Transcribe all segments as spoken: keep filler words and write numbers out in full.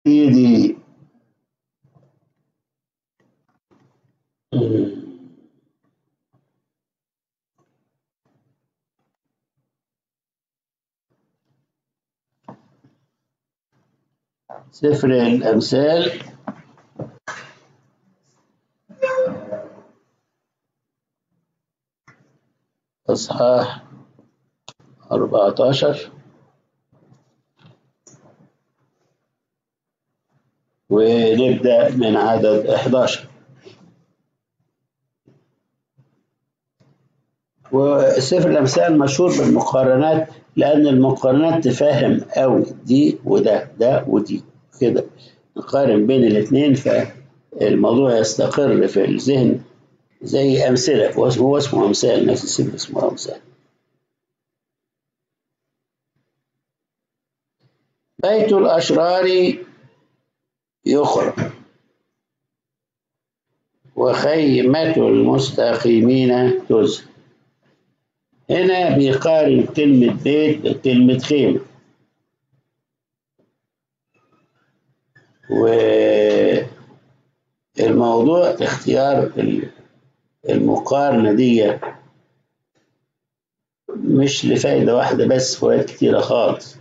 دي سفر الأمثال أصحاح أربعة عشر ونبدأ من عدد أحد عشر. وسفر الأمثال مشهور بالمقارنات، لأن المقارنات تفهم قوي دي وده ده ودي كده، نقارن بين الاثنين فالموضوع يستقر في الذهن زي أمثلة. هو اسمه أمثال، نفس السفر اسمه أمثال. بيت الأشرار يخرب وخيمة المستقيمين تزهر. هنا بيقارن كلمة بيت بكلمة خيمة، والموضوع اختيار المقارنة دي مش لفائدة واحدة بس، فوائد كتيرة خالص.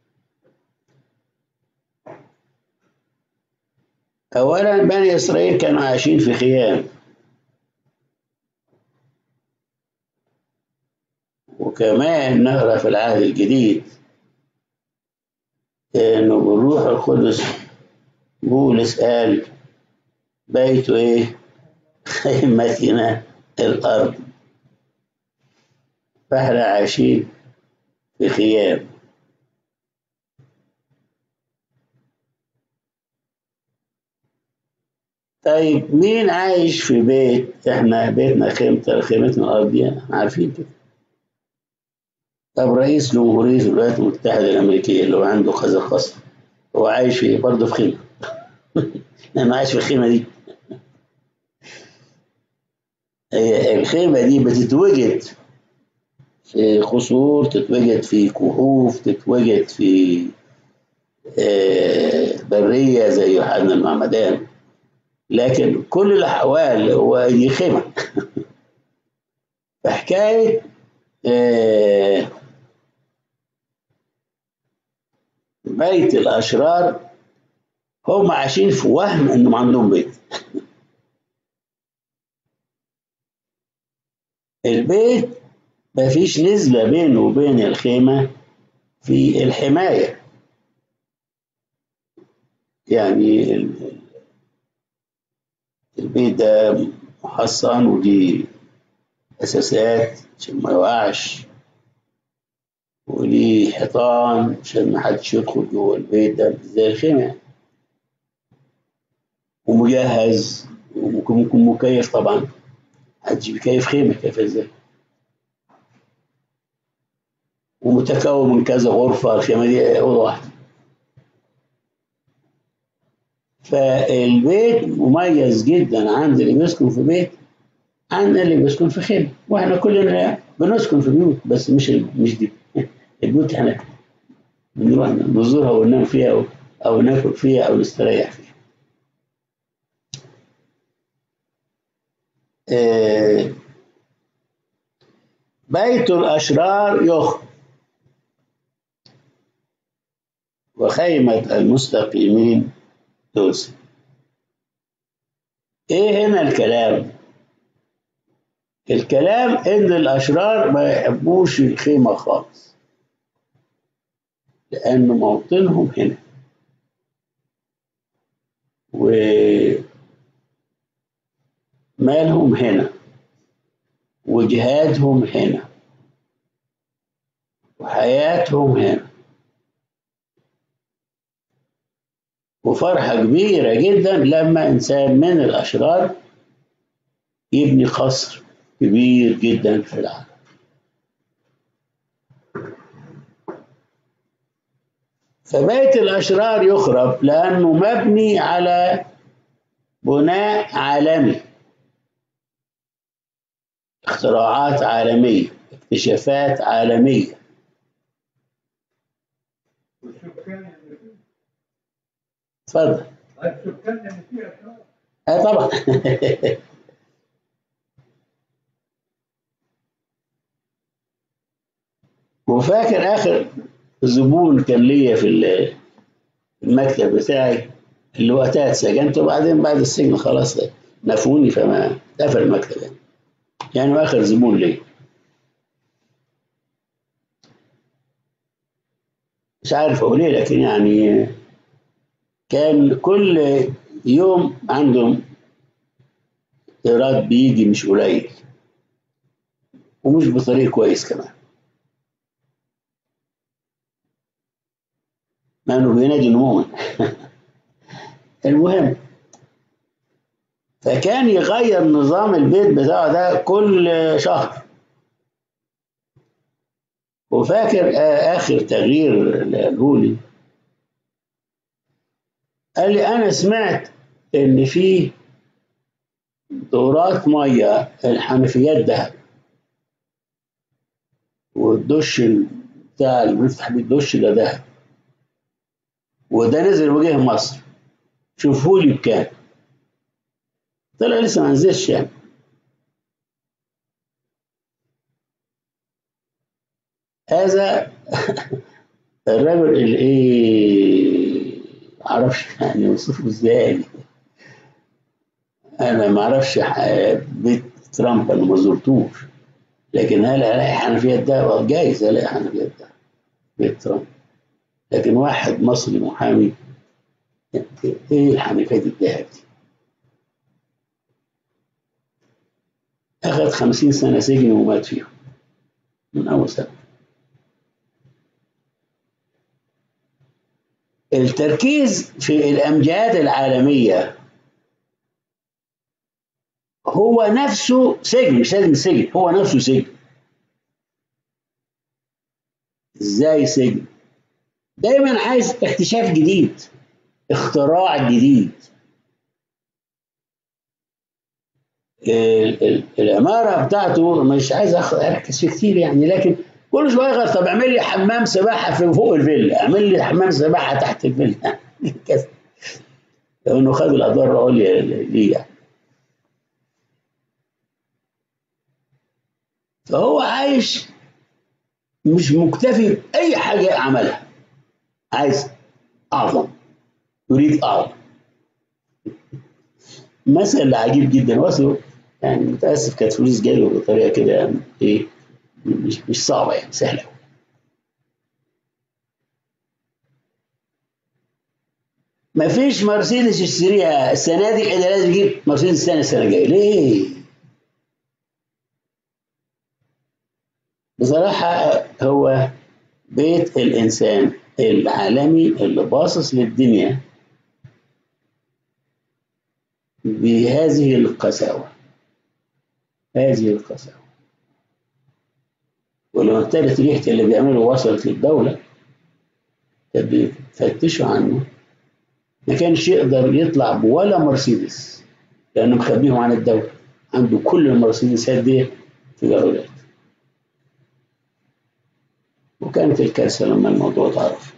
أولا بني إسرائيل كانوا عايشين في خيام، وكمان نقرأ في العهد الجديد إنه بالروح القدس بولس قال بيت إيه؟ خيمتنا الأرض. فإحنا عايشين في خيام. طيب مين عايش في بيت؟ إحنا بيتنا خيمة خيمتنا الأرضية، إحنا عارفين كده. طب رئيس جمهورية الولايات المتحدة الأمريكية اللي هو عنده كذا قصر، هو عايش في برضه في خيمة. أنا عايش في الخيمة دي. الخيمة دي بتتوجد في قصور، تتوجد في كهوف، تتوجد في برية زي يوحنا المعمدان، لكن كل الأحوال هو دي خيمة. فحكاية بيت الأشرار، هم عايشين في وهم إنهم عندهم بيت. البيت مفيش نسبة بينه وبين الخيمة في الحماية، يعني البيت ده محصن وليه أساسات عشان ما يوقعش، وليه حيطان عشان ما حدش يدخل جوه البيت ده زي الخيمة، ومجهز، وممكن ممكن مكيف. طبعا محدش بيكيف خيمة، كيف ازاي؟ ومتكون من كذا غرفة، الخيمة دي أوضة واحدة. فالبيت مميز جدا عند اللي بيسكن في بيت عن اللي بيسكن في خيمة، واحنا كلنا بنسكن في بيوت، بس مش مش دي البيوت احنا بنروح نزورها وننام فيها أو, أو ناكل فيها أو نستريح فيها. آه بيت الأشرار يخرب وخيمة المستقيمين تزهر. ايه هنا الكلام؟ الكلام ان الاشرار ما يحبوش الخيمة خالص، لان موطنهم هنا ومالهم هنا وجهادهم هنا وحياتهم هنا، وفرحة كبيرة جدا لما إنسان من الأشرار يبني قصر كبير جدا في العالم. فبيت الأشرار يخرب لأنه مبني على بناء عالمي، اختراعات عالمية، اكتشافات عالمية. اتفضل. اه طبعا. وفاكر اخر زبون كان ليا في المكتب بتاعي اللي وقتها اتسجنت، وبعدين بعد السجن خلاص نفوني فما قفل المكتب يعني. يعني اخر زبون ليا مش عارف اقول ايه، لكن يعني كان كل يوم عندهم ايراد بيجي مش قليل، ومش بطريق كويس كمان، مع انه بينادي نموذج. المهم، فكان يغير نظام البيت بتاعه ده كل شهر. وفاكر اخر تغيير قاله لي، قال لي انا سمعت ان في دورات ميه الحنفيات ده، والدش بتاع اللي بنفتح بيه الدش ده ده، وده نزل وجه مصر، شوفوا لي بكام. طلع لسه ما نزلش يعني. هذا الرجل اللي ايه، معرفش يعني اوصفه ازاي. انا معرفش بيت ترامب، انا ما زرتوش، لكن هل الاقي حنفيات ده؟ جايز الاقي حنفيات ده بيت ترامب، لكن واحد مصري محامي ايه الحنفيات الذهب دي؟ اخذ خمسين سنه سجن ومات فيهم من اول سنه. التركيز في الامجاد العالميه هو نفسه سجن، مش لازم سجن، هو نفسه سجن. ازاي سجن؟ دايما عايز اكتشاف جديد، اختراع جديد. العماره بتاعته مش عايز اركز فيه كتير يعني، لكن كل شويه يغير. طب اعمل لي حمام سباحه في فوق الفيلا، اعمل لي حمام سباحه تحت الفيلا. كذا، لانه خد الادوار العليا ليه يعني. فهو عايش مش مكتفي باي حاجه عملها، عايز اعظم، يريد اعظم. مثل عجيب جدا وصله، يعني متاسف كانت فلوس جاله بطريقه كده يعني ايه، مش مش صعبه يعني، سهله. ما فيش مرسيدس يشتريها السنه دي الا لازم يجيب مرسيدس السنه السنه الجايه. ليه؟ بصراحه هو بيت الانسان العالمي اللي باصص للدنيا بهذه القساوه، هذه القساوه. ولما ابتدت ريحه اللي بيعمله وصلت للدوله، كانوا بيفتشوا عنه، ما كانش يقدر يطلع بولا مرسيدس لانه مخبيهم عن الدوله، عنده كل المرسيدسات دي في جرولات. وكانت الكارثه لما الموضوع اتعرف.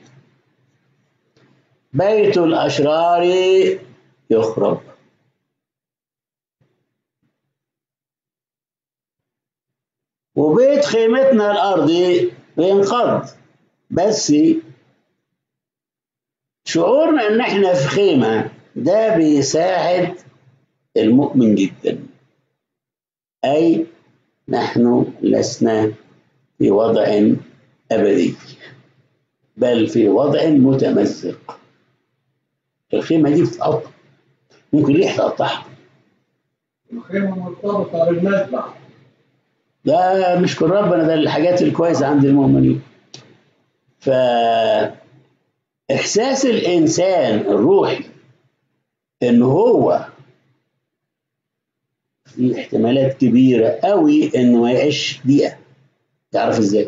بيت الاشرار يخرب، وبيت خيمتنا الارضي بينقض. بس شعورنا ان احنا في خيمه ده بيساعد المؤمن جدا، اي نحن لسنا في وضع ابدي، بل في وضع متمزق. الخيمه دي بتتقطع، ممكن ريح تقطعها. الخيمه مرتبطه بالمذبح. لا نشكر ربنا، ده الحاجات الكويسه عند المؤمنين. فاحساس الانسان الروحي ان هو في احتمالات كبيره قوي انه ما يعيش دقيقه. تعرف ازاي؟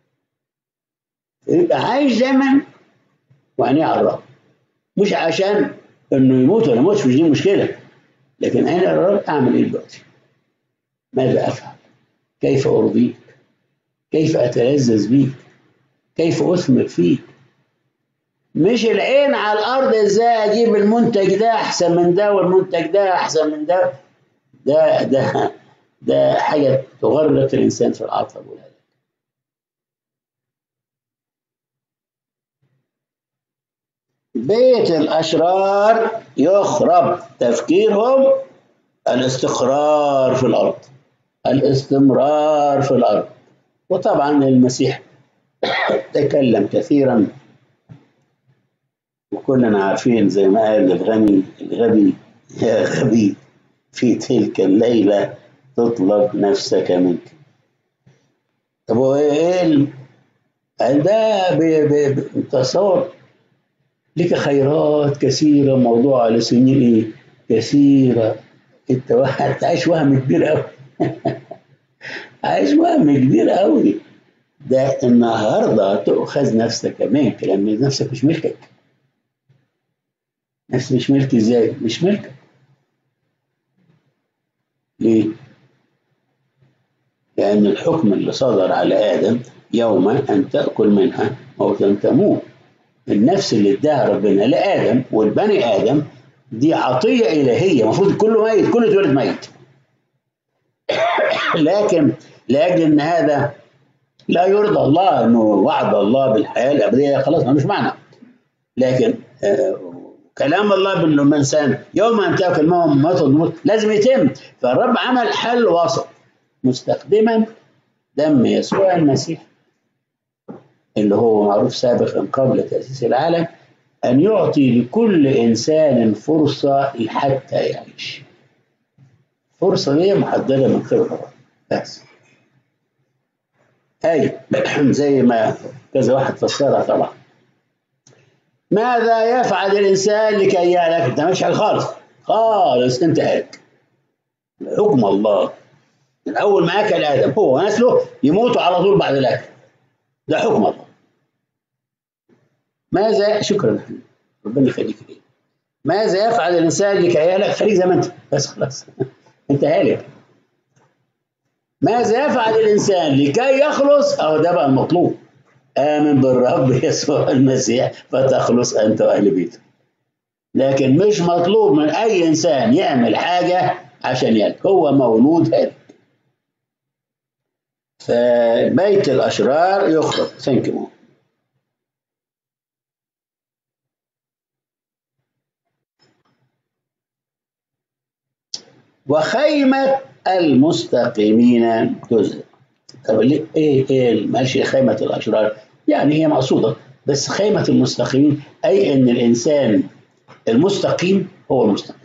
يبقى عايش دايما وعينيه على الرب، مش عشان انه يموت ولا يموتش، مش دي مشكله، لكن انا الرب اعمل ايه دلوقتي؟ ماذا افعل؟ كيف ارضيك؟ كيف اتلذذ بيك؟ كيف اثمر فيك؟ مش العين على الارض ازاي اجيب المنتج ده احسن من ده والمنتج ده احسن من ده. ده ده ده حاجه تغرق الانسان في العطب والهلاك. بيت الاشرار يخرب. تفكيرهم الاستقرار في الارض، الاستمرار في الارض. وطبعا المسيح تكلم كثيرا، وكلنا عارفين زي ما قال الغني الغبي: يا غبي في تلك الليلة تطلب نفسك منك. طب هو ايه ال- ده ب- ب- تصور لك خيرات كثيرة موضوعة لسنين كثيرة. انت واحد عايش وهم كبير قوي. عايش وهم كبير قوي. ده النهارده تؤخذ نفسك منك، لان نفسك مش ملكك. نفسك مش ملك ازاي؟ مش ملكك. ليه؟ لأن الحكم اللي صدر على آدم: يوم أن تأكل منها موتا تموت. النفس اللي اداها ربنا لآدم والبني آدم دي عطية إلهية، المفروض كله ميت، كله اتولد ميت. لكن لأجل أن هذا لا يرضى الله، أنه وعد الله بالحياة الأبدية، خلاص ملوش معنى. لكن آه كلام الله بالإنسان: يوم أن تأكل منها موتا تموت، لازم يتم. فالرب عمل حل وسط مستخدما دم يسوع المسيح اللي هو معروف سابقا قبل تأسيس العالم، أن يعطي لكل إنسان فرصة حتى يعيش. فرصة دي محددة من قبل الله بس. أي زي ما كذا واحد فسرها طبعا: ماذا يفعل الإنسان لكي يهلك؟ أنت مش خالص خالص، أنت هلك. حكم الله من أول ما أكل آدم هو ونسله يموتوا على طول بعد الأكل. ده حكم الله. ماذا شكرا ربنا يخليك ليه. ماذا يفعل الانسان لكي يهلك؟ خليك زي ما انت بس، خلاص انت هالك. ماذا يفعل الانسان لكي يخلص؟ اهو ده بقى المطلوب: امن بالرب يسوع المسيح فتخلص انت واهل بيتك. لكن مش مطلوب من اي انسان يعمل حاجه عشان يهلك، هو مولود هالك. فبيت الاشرار يخرب. ثانك يو. وخيمة المستقيمين تزهق. طب ليه ايه ايه ماشي خيمة الاشرار؟ يعني هي مقصودة، بس خيمة المستقيمين اي ان الانسان المستقيم هو المستقيم.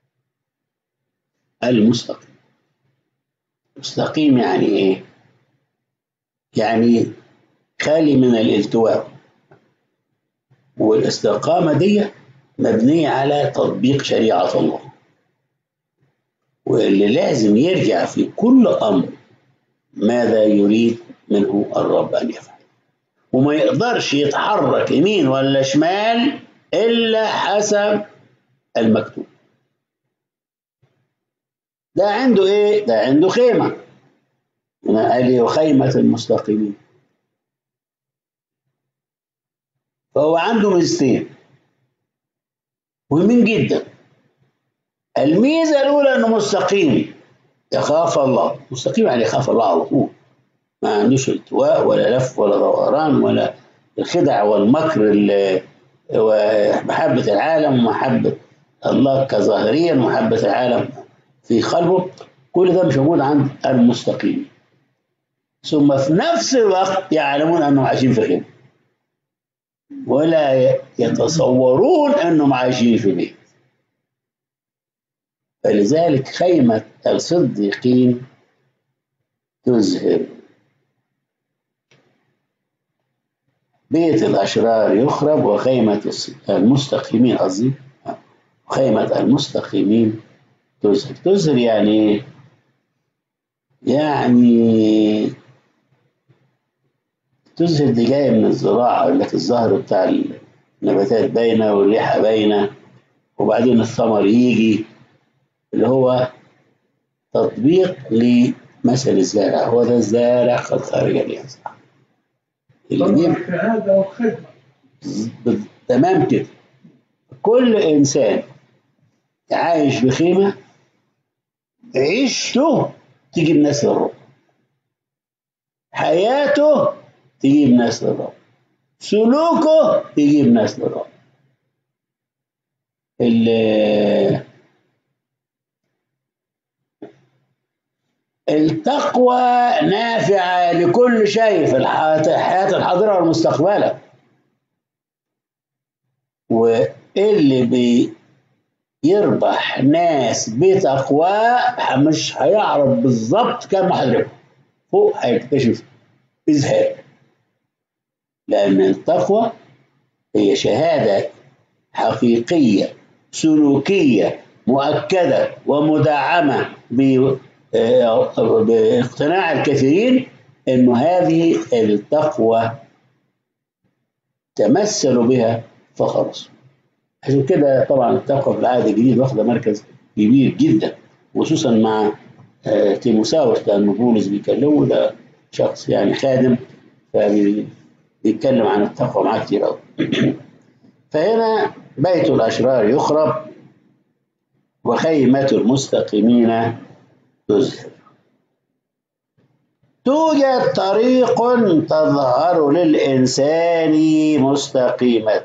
المستقيم مستقيم يعني ايه؟ يعني خالي من الالتواء. والاستقامة دي مبنية على تطبيق شريعة الله، واللي لازم يرجع في كل امر ماذا يريد منه الرب ان يفعل، وما يقدرش يتحرك يمين ولا شمال إلا حسب المكتوب. ده عنده إيه؟ ده عنده خيمة. هنا قال لي: وخيمة المستقيمين. فهو عنده ميزتين مهمين جدا. الميزة الأولى إنه مستقيم، يخاف الله. مستقيم يعني يخاف الله على طول، ما عندوش التواء ولا لف ولا دوران ولا الخدع والمكر ومحبة العالم ومحبة الله كظاهريا ومحبة العالم في قلبه. كل ده مش موجود عند المستقيم. ثم في نفس الوقت يعلمون أنهم عايشين في خير، ولا يتصورون أنهم عايشين في بيت. فلذلك خيمة الصديقين تزهر. بيت الأشرار يخرب وخيمة المستقيمين، قصدي خيمة المستقيمين تزهر. تزهر يعني يعني تزهر دي جاية من الزراعة، يقول لك الزهر بتاع النباتات باينة والريحة باينة، وبعدين الثمر يجي، اللي هو تطبيق لمثل الزارع. هو ده الزارع قد خرج الينزع. الشهادة والخدمة. تمام كده. كل إنسان عايش بخيمة عيشته تجيب ناس للرب، حياته تجيب ناس للرب، سلوكه يجيب ناس للرب. التقوى نافعة لكل شيء في الحياة الحاضرة والمستقبلة، واللي بيربح ناس بتقواه مش هيعرف بالظبط كم هيربح، فوق هيكتشف إذهاب، لأن التقوى هي شهادة حقيقية سلوكية مؤكدة ومدعمة باقتناع الكثيرين أن هذه التقوى تمثلوا بها فخلصوا. عشان كده طبعا التقوى في العهد الجديد واخدة مركز كبير جدا، خصوصا مع تيموثاوس، لأن بولس بيكلمه، ده شخص يعني خادم فبيتكلم عن التقوى معاه كتير قوي. فهنا بيت الأشرار يخرب وخيمة المستقيمين تزهر. توجد طريق تظهر للإنسان مستقيمة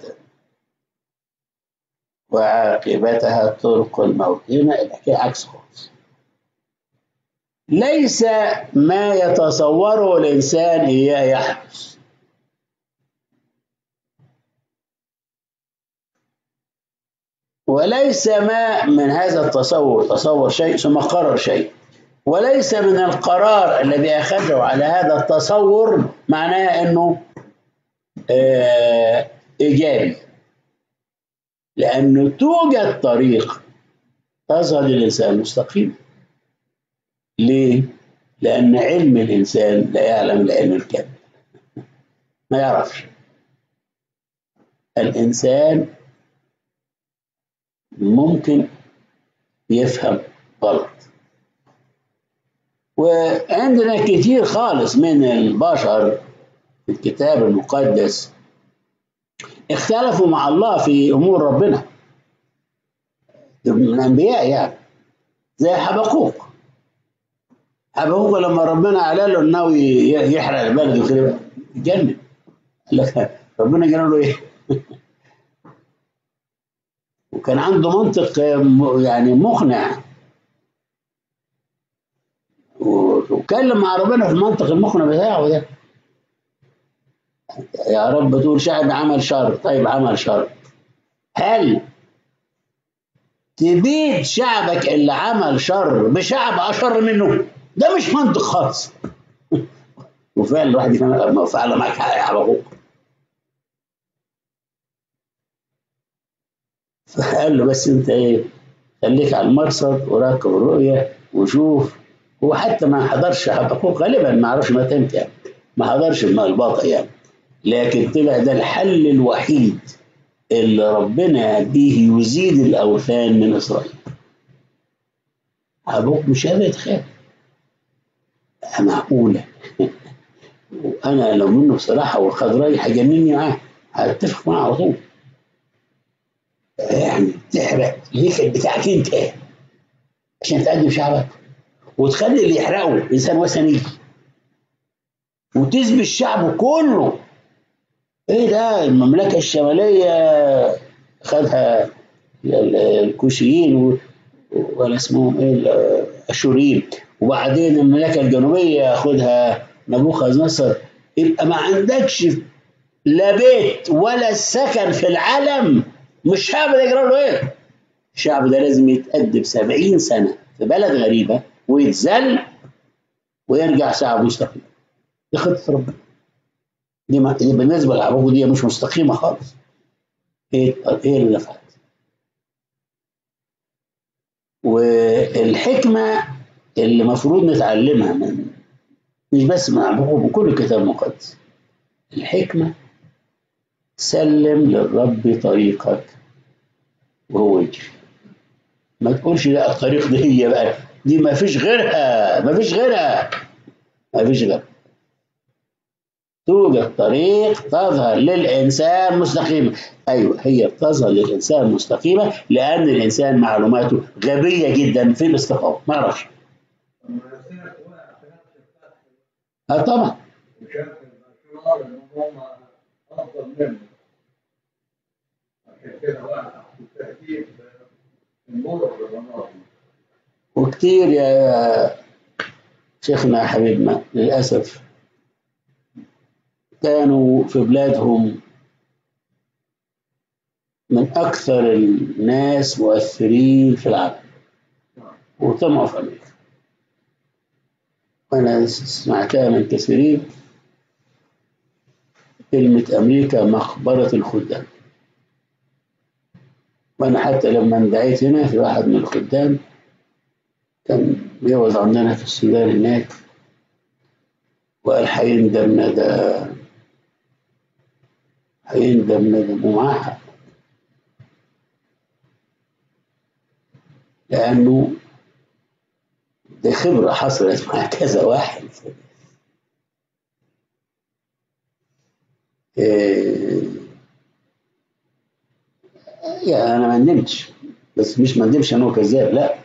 وعاقبتها طرق الموت. هنا الحكاية عكس خالص، ليس ما يتصوره الإنسان إياه يحدث، وليس ما من هذا التصور تصور شيء ثم قرر شيء، وليس من القرار الذي أخذه على هذا التصور معناه أنه آه إيجابي، لأنه توجد طريق تظهر للإنسان مستقيم. ليه؟ لأن علم الإنسان لا يعلم العلم الكامل، ما يعرفش. الإنسان ممكن يفهم غلط، وعندنا كتير خالص من البشر في الكتاب المقدس اختلفوا مع الله في أمور ربنا، من الأنبياء يعني، زي حبقوق. حبقوق لما ربنا قال له انه يحرق البلد وكده يتجنن، ربنا قال له ايه؟ وكان عنده منطق يعني مقنع، وكلم مع ربنا في المنطق المقنع بتاعه ده. يا رب تقول شعب عمل شر، طيب عمل شر، هل تبيد شعبك اللي عمل شر بشعب اشر منه؟ ده مش منطق خالص. وفعلا الواحد يفهم فعلا معاك حق يا حبقوق. فقال له بس انت ايه، خليك على المرصد وراقب الرؤيه وشوف. هو حتى ما حضرش حبقوق غالبا، ما اعرفش متى امتى يعني، ما حضرش الماء الباطئ يعني، لكن طلع ده الحل الوحيد اللي ربنا به يزيد الاوثان من اسرائيل. حبقوق مش قادر يتخيل، معقوله؟ وانا لو منه بصراحه وخد رايي هيجنني معاه، هتفق معاه على طول. يعني تحرق الهيكل بتاعك انت عشان تقدم شعبك، وتخلي اللي يحرقه انسان وثني، وتثبت الشعب كله. ايه ده؟ المملكه الشماليه خدها الكوشيين ولا اسمهم ايه الاشوريين، وبعدين المملكه الجنوبيه ياخدها نبوخذ نصر. يبقى ما عندكش لا بيت ولا سكن في العالم. مش الشعب ده يجرى له ايه؟ الشعب ده لازم يتأدب سبعين سنة في بلد غريبة ويتذل ويرجع شعب مستقيم. دي خطة ربنا. دي, ما... دي بالنسبة لحبقوق دي مش مستقيمة خالص. ايه ايه اللي نفعت؟ والحكمة اللي المفروض نتعلمها من مش بس من حبقوق، من كل كتاب مقدس، الحكمة سلم للرب طريقك وهو يجري. ما تقولش لا الطريق دي هي بقى، دي ما فيش غيرها، ما فيش غيرها، ما فيش غيرها. توجد طريق تظهر للإنسان مستقيمة. أيوة، هي بتظهر للإنسان مستقيمة لأن الإنسان معلوماته غبية جدا في الاستقامة، ما يعرفش. اه طبعا. وشاف الأشرار إن هم أفضل منه، عشان كده وقع في التهديد المر بالمناطق. وكتير يا شيخنا يا حبيبنا للأسف كانوا في بلادهم من أكثر الناس مؤثرين في العالم وطمعوا في أمريكا، وأنا سمعتها من كثيرين كلمة أمريكا مقبرة الخدام. وأنا حتى لما اندعيت هنا في واحد من الخدام كان بيوعظ عندنا في السودان هناك وقال هيندم ندم، هيندم ندم، ومعاه حق، لأنه دي خبرة حصلت مع كذا واحد. إيه يعني أنا ما ندمتش، بس مش ما ندمش أنا كذاب، لا،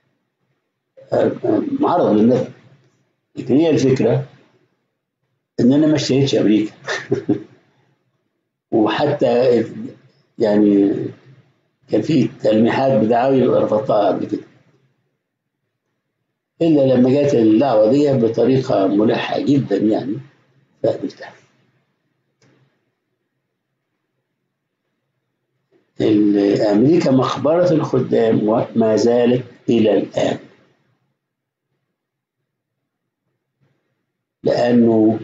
معرض للندم. لكن هي الفكرة إن أنا ما اشتريتش أمريكا وحتى يعني كان في تلميحات بدعاوي رفضتها قبل كده، إلا لما جات الدعوة دي بطريقة ملحة جدا يعني فقبلتها. أمريكا مقبرة الخدام وما زالت إلى الآن، لأنه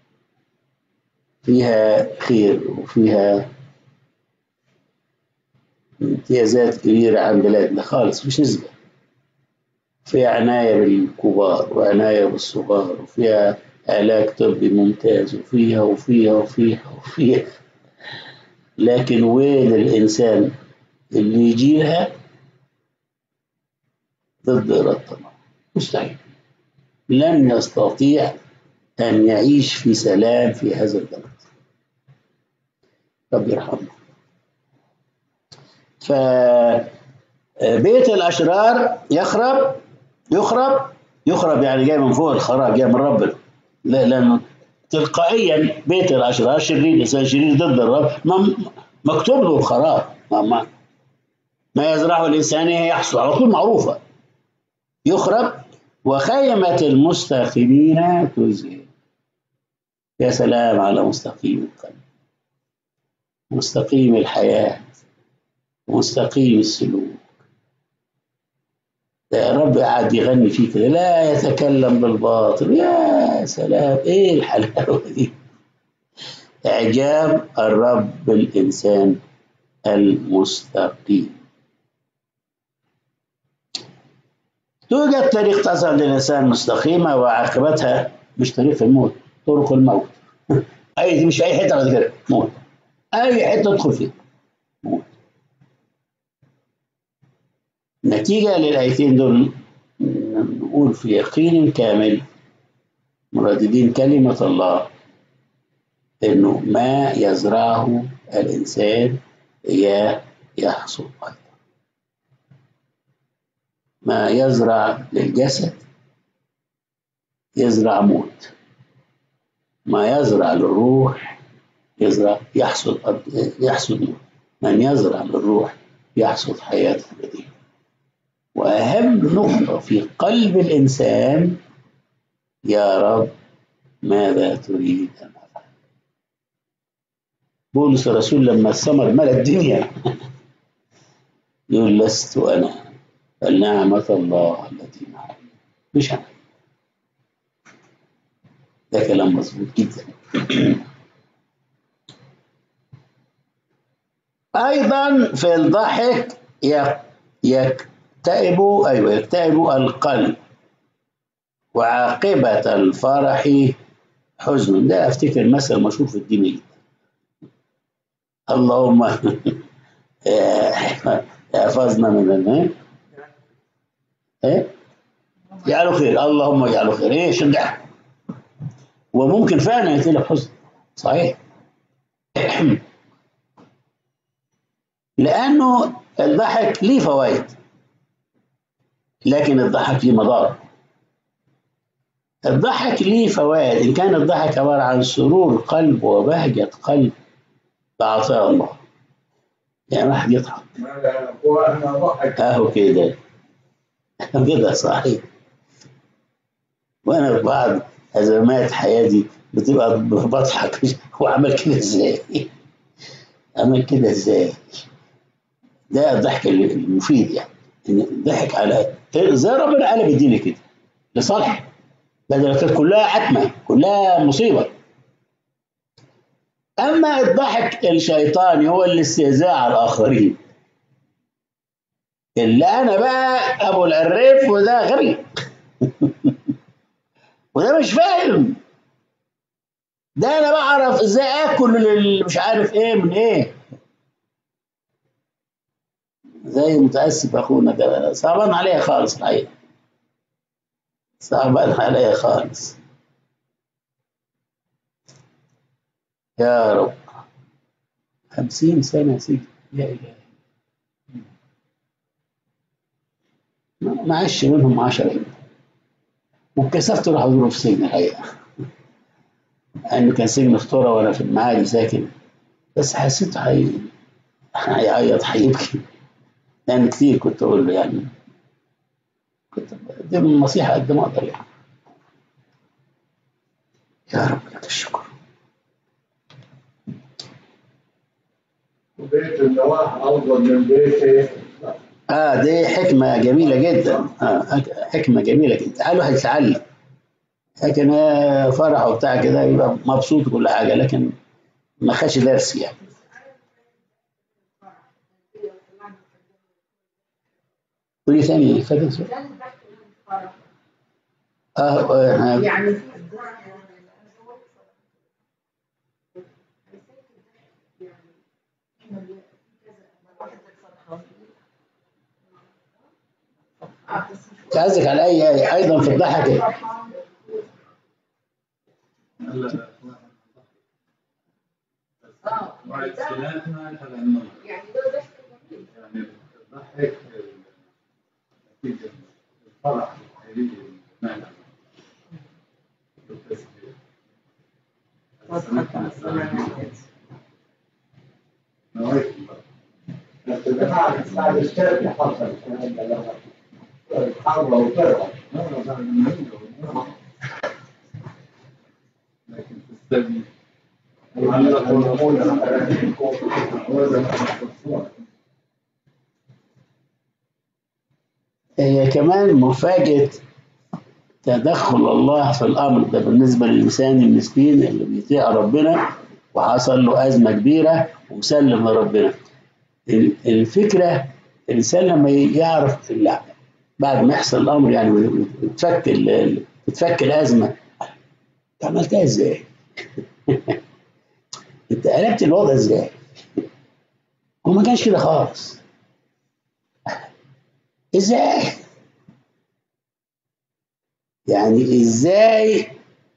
فيها خير وفيها امتيازات كبيرة عن بلادنا خالص، مش نسبة. فيها عناية بالكبار وعناية بالصغار، وفيها علاج طبي ممتاز، وفيها وفيها وفيها وفيها. لكن وين الإنسان اللي يجيها ضد إرادتنا؟ مستحيل، لن يستطيع أن يعيش في سلام في هذا البلد. رب يرحمه. فبيت الأشرار يخرب يخرب يخرب يعني جاي من فوق، الخراب جاي من ربنا، لا، لأنه تلقائيا بيت الأشرار شرير، إنسان شرير ضد الرب مكتوب له الخراب. ما, ما يزرعه الإنسان يحصل، على طول معروفة. يخرب وخيمة المستقيمين تزهر. يا سلام على مستقيم القلب، مستقيم الحياة، مستقيم السلوك. يا رب قاعد يغني فيه كده، لا يتكلم بالباطل. يا سلام، ايه الحلاوة دي! إعجاب الرب بالإنسان المستقيم. توجد طريق تصل للإنسان مستقيمة وعاقبتها مش طريق الموت، طرق الموت. أي مش أي حتة بعد كده موت، أي حتة تدخل فيها موت. نتيجة للآيتين دول نقول في يقين كامل مرددين كلمة الله إنه ما يزرعه الإنسان إياه يحصل أيضا. ما يزرع للجسد يزرع موت، ما يزرع للروح يزرع يحصل يحصل موت، من يزرع للروح يحصل حياة أبدية. وأهم نقطة في قلب الإنسان: يا رب ماذا تريد أن أفعل؟ بولس الرسول لما الثمر ملأ الدنيا يقول: لست أنا بل نعمة الله التي معي، مش أنا. ده كلام مظبوط جدا. أيضا في الضحك يكتئب أيوة يكتئب القلب، وعاقبة الفرح حزن. ده أفتكر مثل مشهور في الدين. اللهم احفظنا من النار، ايه يجعله خير، اللهم اجعله خير. ايه شجع، وممكن فعلا يقلب حزن، صحيح. لأنه الضحك ليه فوائد، لكن الضحك ليه مضار. الضحك ليه فوائد إن كان الضحك عبارة عن سرور قلب وبهجة قلب بعطاء الله. يعني واحد يضحك هو أنا ضحك أهو كده كده صحيح. وأنا في بعض أزمات حياتي بتبقى بضحك هو عمل كده إزاي؟ عمل كده إزاي؟ ده الضحك المفيد، يعني إن الضحك على زي ربنا قال بيدينا كده لصالح، بدل كانت كلها عتمة كلها مصيبة. أما الضحك الشيطاني هو الاستهزاء على الآخرين، اللي أنا بقى أبو العريف وده غبي وده مش فاهم، ده أنا بعرف إزاي آكل اللي مش عارف إيه من إيه. زي متأسف أخونا ده صعبان عليا خالص الحقيقة، صعبان عليا خالص. يا رب خمسين سنة سجن، يا إلهي ما عاش منهم عشرة، واتكسفت اروح ازوره في السجن الحقيقه، لانه كان سجن خطوره وانا في المعادي ساكن، بس حسيت حي... هيعيط هيبكي، لان كتير كنت اقول له، يعني كنت بقدم النصيحه قد ما اقدر يعني. يا رب لك الشكر. بيت النواح أفضل من بيتي. اه دي حكمه جميله جدا، اه حكمه جميله جدا، الواحد يتعلم. لكن آه فرح وبتاع كده يبقى مبسوط وكل حاجه، لكن ما خدش درس يعني. قولي ثاني فاكر سؤال؟ اه آه، يعني قصدك على اي آية؟ ايضا في الضحك اه مع اختلافنا على النوع. يعني ده ضحك جميل. يعني الضحك نتيجة الفرح الخيري والمعنى والتسبيح. نوعية الضحك. بعد الشرق حصل الكلام ده حول وفرح. لكن في السبيل هي كمان مفاجأة تدخل الله في الأمر ده بالنسبة للإنسان المسكين اللي بيطيع ربنا وحصل له أزمة كبيرة ومسلم لربنا. الفكرة الإنسان لما يعرف لا بعد ما يحصل الأمر يعني تفك تتفك الأزمة، أنت عملتها إزاي؟ أنت قلبت الوضع إزاي؟ هو ما كانش كده خالص. إزاي؟ يعني إزاي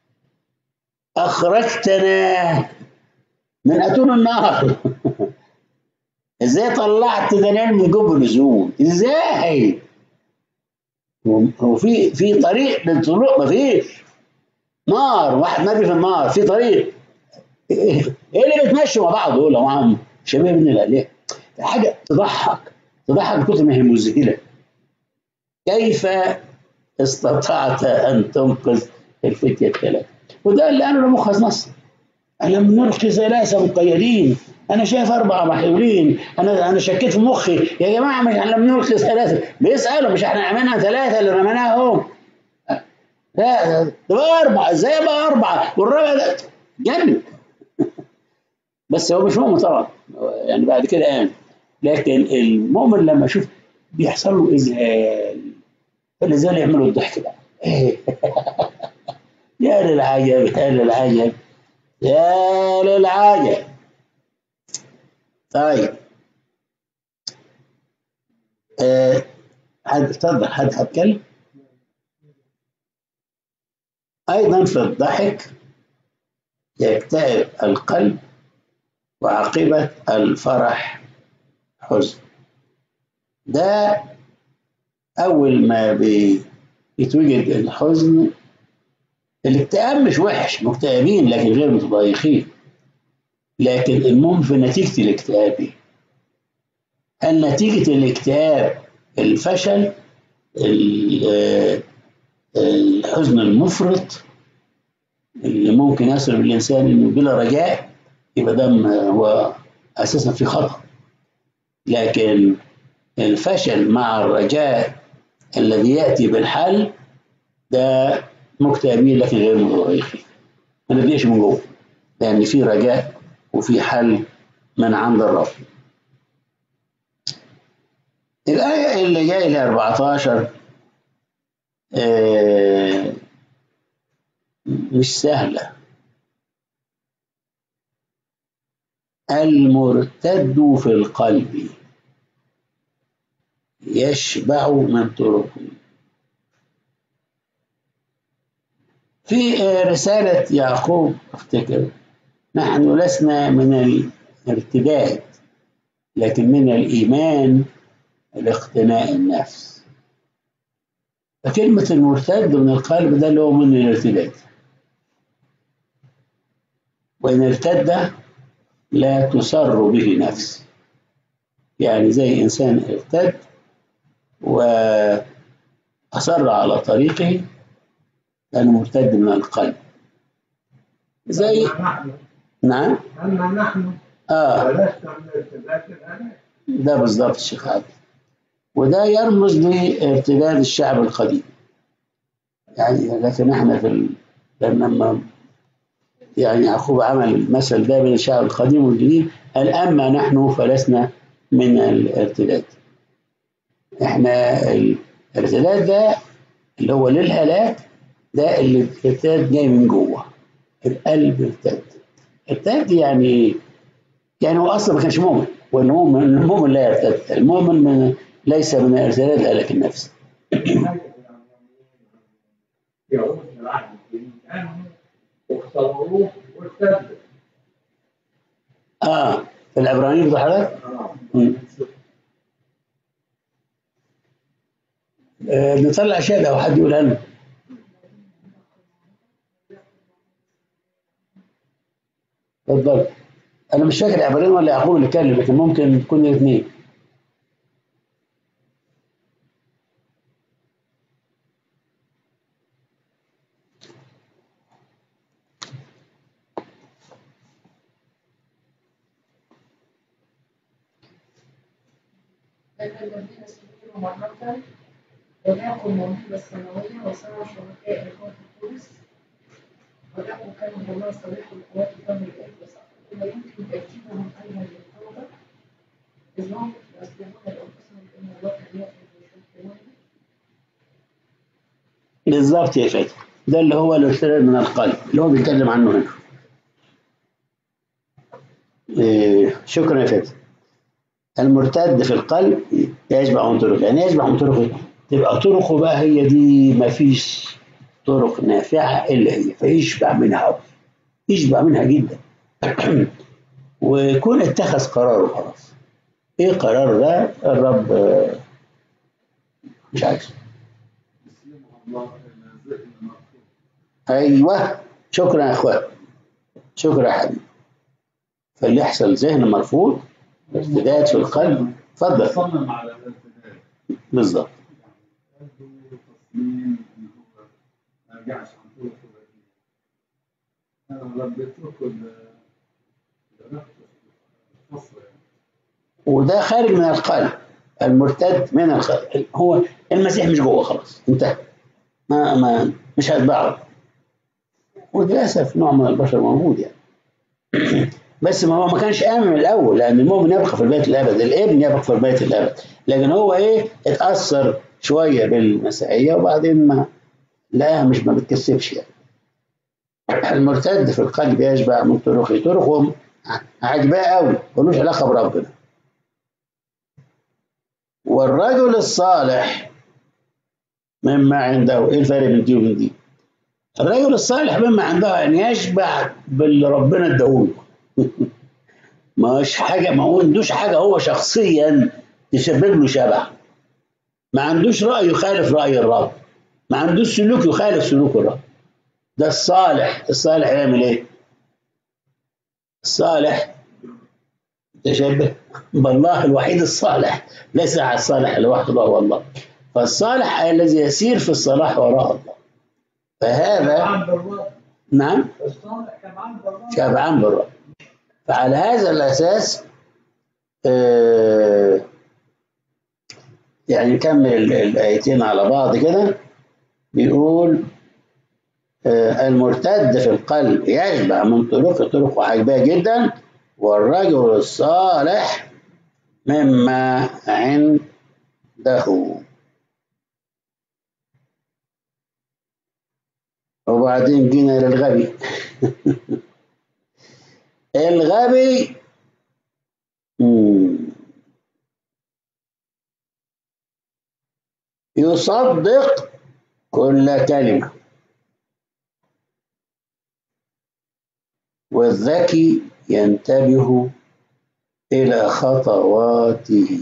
أخرجتنا من أتون النار؟ إزاي طلعت دانيال من جب النزول؟ إزاي؟ هو في في طريق للطلوع؟ ما فيش نار، واحد نبي في النار في طريق. ايه اللي بيتمشوا مع بعض دول معاهم شباب من الالهه؟ حاجه تضحك تضحك كتر ما هي مذهله. كيف استطعت ان تنقذ الفتيه الثلاثه؟ وده اللي قاله نبوخذ نصر، ألم نلقي ثلاثة مقيدين؟ أنا شايف أربعة محلولين، أنا أنا شكيت في مخي يا جماعة، مش لم نلقي ثلاثة، بيسألوا مش إحنا عملنا ثلاثة اللي رميناهم؟ لا ده بقى أربعة، إزاي بقى أربعة والرابع ده جن؟ بس هو مش مؤمن طبعا يعني بعد كده يعني، لكن المؤمن لما يشوف بيحصل له إذهال، فالإذهال يعملوا الضحك بقى. يا للعجب يا للعجب يا للعجب. طيب أه حد اتفضل، حد هتكلم؟ أيضا في الضحك يكتئب القلب وعاقبة الفرح حزن. ده أول ما بيتوجد الحزن. الاكتئاب مش وحش، مكتئبين لكن غير متضايقين، لكن المهم في نتيجة الاكتئاب إيه؟ هل نتيجة الاكتئاب الفشل، الحزن المفرط اللي ممكن يصل الإنسان إنه بلا رجاء، يبقى ده هو أساسا في خطأ. لكن الفشل مع الرجاء الذي يأتي بالحل ده مكتئبين لكن غير متضايقين، ما نبيعش من جوه، لأن في رجاء وفي حل من عند الرب. الآية اللي جاية ل أربعة عشر آه مش سهلة. المرتد في القلب يشبع من طرقه. في رسالة يعقوب افتكر: نحن لسنا من الارتداد لكن من الإيمان لاقتناء النفس. فكلمة المرتد من القلب ده اللي هو من الارتداد، وإن ارتد لا تسر به نفس، يعني زي إنسان ارتد وأصر على طريقه لأنه مرتد من القلب. زي نعم أما نحن آه فلسنا من الارتداد الآن. ده بالضبط الشيخ عادل، وده يرمز لارتداد الشعب القديم. يعني لكن احنا في ال... لما يعني يعقوب عمل المثل ده بين الشعب القديم والجديد، قال أما نحن فلسنا من الارتداد. احنا الارتداد ده اللي هو للهلاك، ده اللي الارتداد جاي من جوه القلب. ارتد ارتد يعني يعني هو اصلا ما كانش مؤمن، والمؤمن المؤمن لا يرتد، المؤمن من ليس من الارتداد هلاك النفس. يعود العهد الجديد كانوا واختبروه وارتدوا. اه في العبرانيين بتاع حضرتك؟ آه نطلع شهاده او حد يقولها لنا. اتفضل. انا مش فاكر عبرانيين ولا يعقوب اللي اتكلم، لكن ممكن تكون الاثنين. الذين سئلوا مرة ولاقوا الموهبة السماوية وصاروا شركاء الروح القدس ولقوا كانوا الله صريح القوات فم الآب وسقطوا لا يمكن تأكيدهم أيضا للتوبة إذ هم يصدقون لأنفسهم بأن الله كان يأخذ بشركهم. بالظبط يا فادي، ده اللي هو الارتداد من القلب اللي هو بيتكلم عنه هنا. إيه شكرا يا فادي. المرتد في القلب يشبع من طرقه، يعني يشبع من طرقه، تبقى طرقه بقى هي دي، ما فيش طرق نافعة إلا هي، فيشبع منها، يشبع منها جدا. ويكون اتخذ قراره خلاص. ايه قرار ده؟ الرب مش عايز. ايوه شكرا يا اخوان، شكرا يا حبيبي. فاللي يحصل ذهن مرفوض، ارتداد في القلب. اتفضل. صمم على الارتداد بالظبط. تصميم ان هو ما يرجعش عن طرق انا ربيت له وده خارج من القلب، المرتد من القلب. هو المسيح مش جوه خلاص، انتهى، ما ما مش هتبعه. وللاسف نوع من البشر موجود يعني. بس ما هو ما كانش آمن من الأول، لأن المؤمن يبقى في البيت الأبد، الابن يبقى في البيت الأبد، لكن هو إيه اتأثر شوية بالمسيحية وبعدين ما لا مش ما بتكسبش يعني. المرتد في القلب يشبع من طرقه، طرقهم عجباه قوي ملوش علاقة بربنا. والرجل الصالح مما عنده. إيه الفرق بين دي وبين دي؟ الرجل الصالح مما عنده ان يشبع باللي ربنا اداهوله. ما هوش حاجه، ما هو عندوش حاجه هو شخصيا تسبب له شبع. ما عندوش راي يخالف راي الرب، ما عندوش سلوك يخالف سلوك الرب. ده الصالح. الصالح يعمل ايه؟ الصالح تشبه بالله الوحيد الصالح، ليس على الصالح لوحده هو الله. فالصالح الذي يسير في الصلاح وراء الله. فهذا نعم شبعان بالرب. فعلى هذا الأساس آه يعني نكمل الآيتين على بعض كده. بيقول آه المرتد في القلب يشبع من طرق طرقه عجباه جدا، والرجل الصالح مما عنده. وبعدين جينا للغبي. الغبي يصدق كل كلمة، والذكي ينتبه إلى خطواته.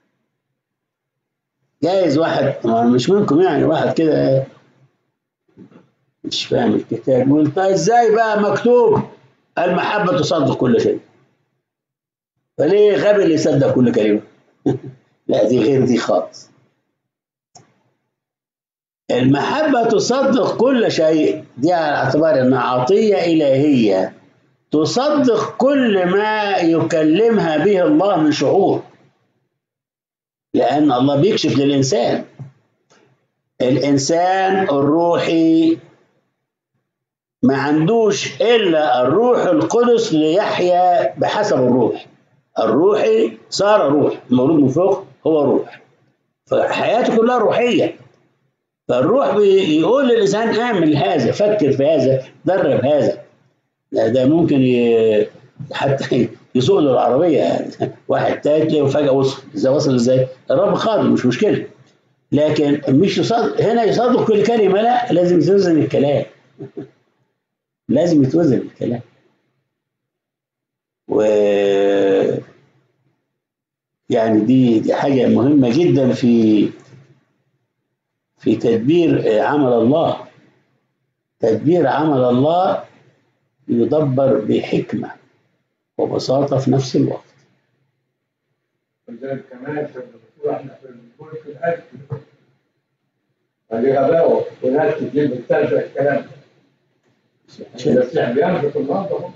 جايز واحد مش منكم يعني واحد كده مش فاهم الكتاب يقول طيب ازاي بقى مكتوب المحبة تصدق كل شيء، فليه غبي اللي يصدق كل كلمة؟ لا دي غير دي خالص. المحبة تصدق كل شيء، دي على اعتبار انها عطية إلهية تصدق كل ما يكلمها به الله من شعور، لأن الله بيكشف للإنسان. الإنسان الروحي ما عندوش إلا الروح القدس ليحيا بحسب الروح. الروحي صار روح، المولود من فوق هو روح، فحياته كلها روحية. فالروح بيقول للإنسان اعمل هذا، فكر في هذا، درب هذا. ده ممكن ي... حتى يسوق له العربية يعني. واحد تاني وفجأة وصل، إذا وصل إزاي؟ الرب خاضر مش مشكلة. لكن مش يصدق هنا يصدق كل كلمة، لا لازم يتوزن الكلام. لازم يتوزن الكلام. و يعني دي دي حاجة مهمة جدا في في تدبير عمل الله. تدبير عمل الله يدبر بحكمة وبساطة في نفس الوقت. ولذلك كمان احنا في الملك الأكل اللي غباوة وناس تجيب الترجع الكلام المسيح بيملك النهارده.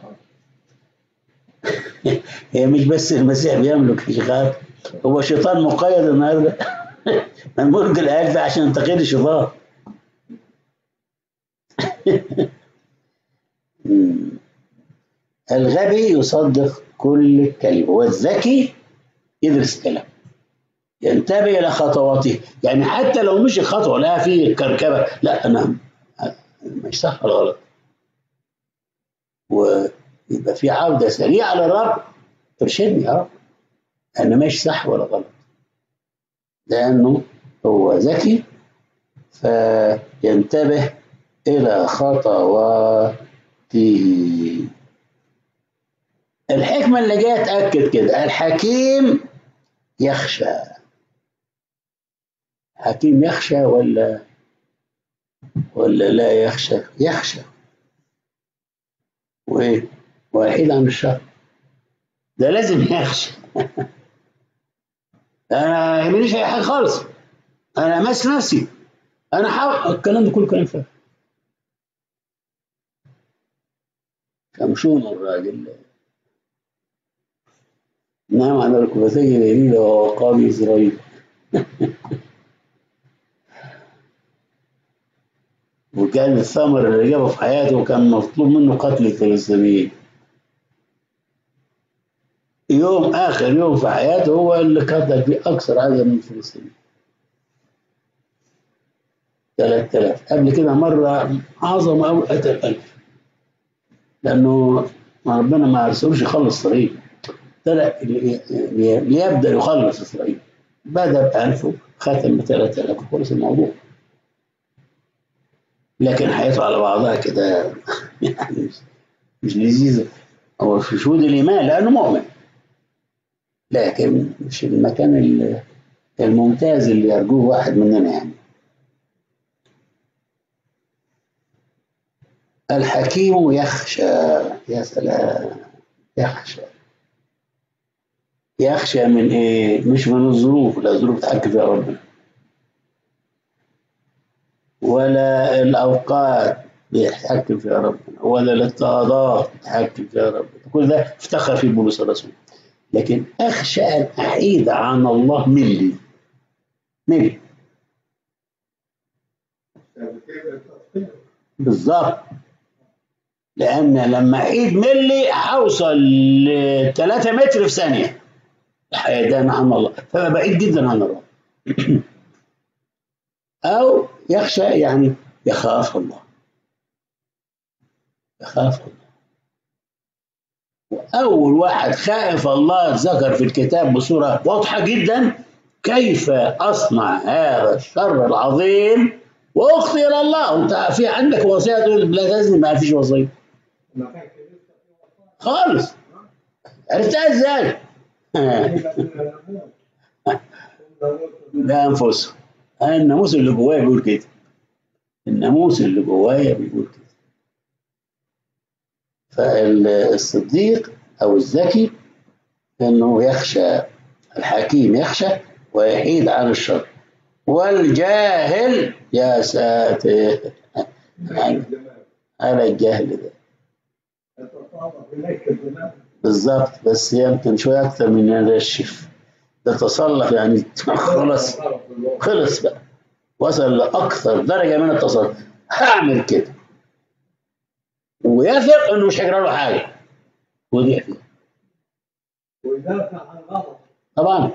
هي مش بس المسيح بيملك شغال، هو شيطان مقيد النهارده. الملك الآل ده عشان تقييد الشيطان. الغبي يصدق كل كلمة، والذكي يدرس الكلام، ينتبه إلى خطواته. يعني حتى لو مش خطوة لا في كركبة، لا أنا مش صح ولا غلط، ويبقى في عودة سريعة للرب. ارشدني يا رب أنا مش صح ولا غلط، لأنه هو ذكي فينتبه إلى خطواته. الحكمة اللي جاية تأكد كده، الحكيم يخشى. حكيم يخشى ولا ولا لا يخشى؟ يخشى. وإيه؟ ويحيد عن الشر. ده لازم يخشى. أنا ماليش أي حاجة خالص، أنا ماسك نفسي، أنا حاول. الكلام ده كله كلام فارغ. شمشون الراجل نام على ركبتيه ليلة وقام إسرائيل. وكان الثمر اللي جابه في حياته كان مطلوب منه قتل الفلسطينيين. يوم آخر يوم في حياته هو اللي قتل فيه أكثر عدد من الفلسطينيين، ثلاثة آلاف. قبل كده مرة أعظم أو قتل ألف، لأنه ربنا ما أرسلوش يخلص إسرائيل، ليبدأ يخلص إسرائيل. بدأ بألف ختم بثلاثة آلاف، خلص الموضوع. لكن حياته على بعضها كده يعني مش مش لذيذة. هو في شهود الإيمان لأنه مؤمن، لكن مش المكان الممتاز اللي يرجوه واحد مننا يعني. الحكيم يخشى، يا سلام، يخشى. يخشى من ايه؟ مش من الظروف، لا الظروف تحكم فيها ربنا، ولا الاوقات بيتحكم فيها ربنا، ولا الاضطهادات بيتحكم فيها ربنا. كل ده افتخر فيه بولس الرسول. لكن اخشى ان احيد عن الله ملي ملي بالظبط. لان لما اعيد ملي هوصل ل ثلاثة متر في ثانيه حيدان عن الله، فبقى بعيد جدا عن الله. او يخشى يعني يخاف الله، يخاف الله. واول واحد خائف الله ذكر في الكتاب بصوره واضحه جدا: كيف اصنع هذا الشر العظيم واخطي الى الله. وانت في عندك وصيه تقول لا تزني؟ ما فيش وصيه خالص. عرفتها ازاي؟ ده انفسهم. الناموس اللي جوايا بيقول كده، الناموس اللي جوايا بيقول كده. فالصديق او الذكي انه يخشى، الحكيم يخشى ويحيد عن الشر، والجاهل يا ساتر على الجهل ده بالظبط. بس يمكن شويه اكثر من ينشف، ده تصلف يعني خلص خلص بقى، وصل لاكثر درجه من التصرف. هعمل كده ويثق انه مش هيجرى له حاجه ويضيع فيها ويدافع عن غلط طبعا.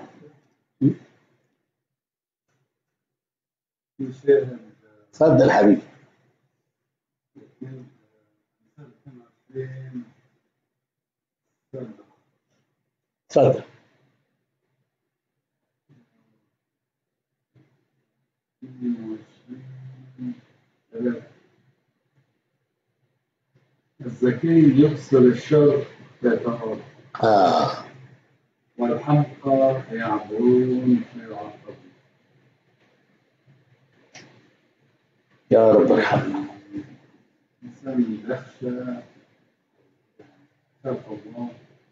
اتفضل حبيبي. اتفضل. الذكي يبصر الشر فيتهرب، آه. والحمقى يعبرون فيعاقبون. يا رب ارحمنا. الإنسان يخشى خلق الله.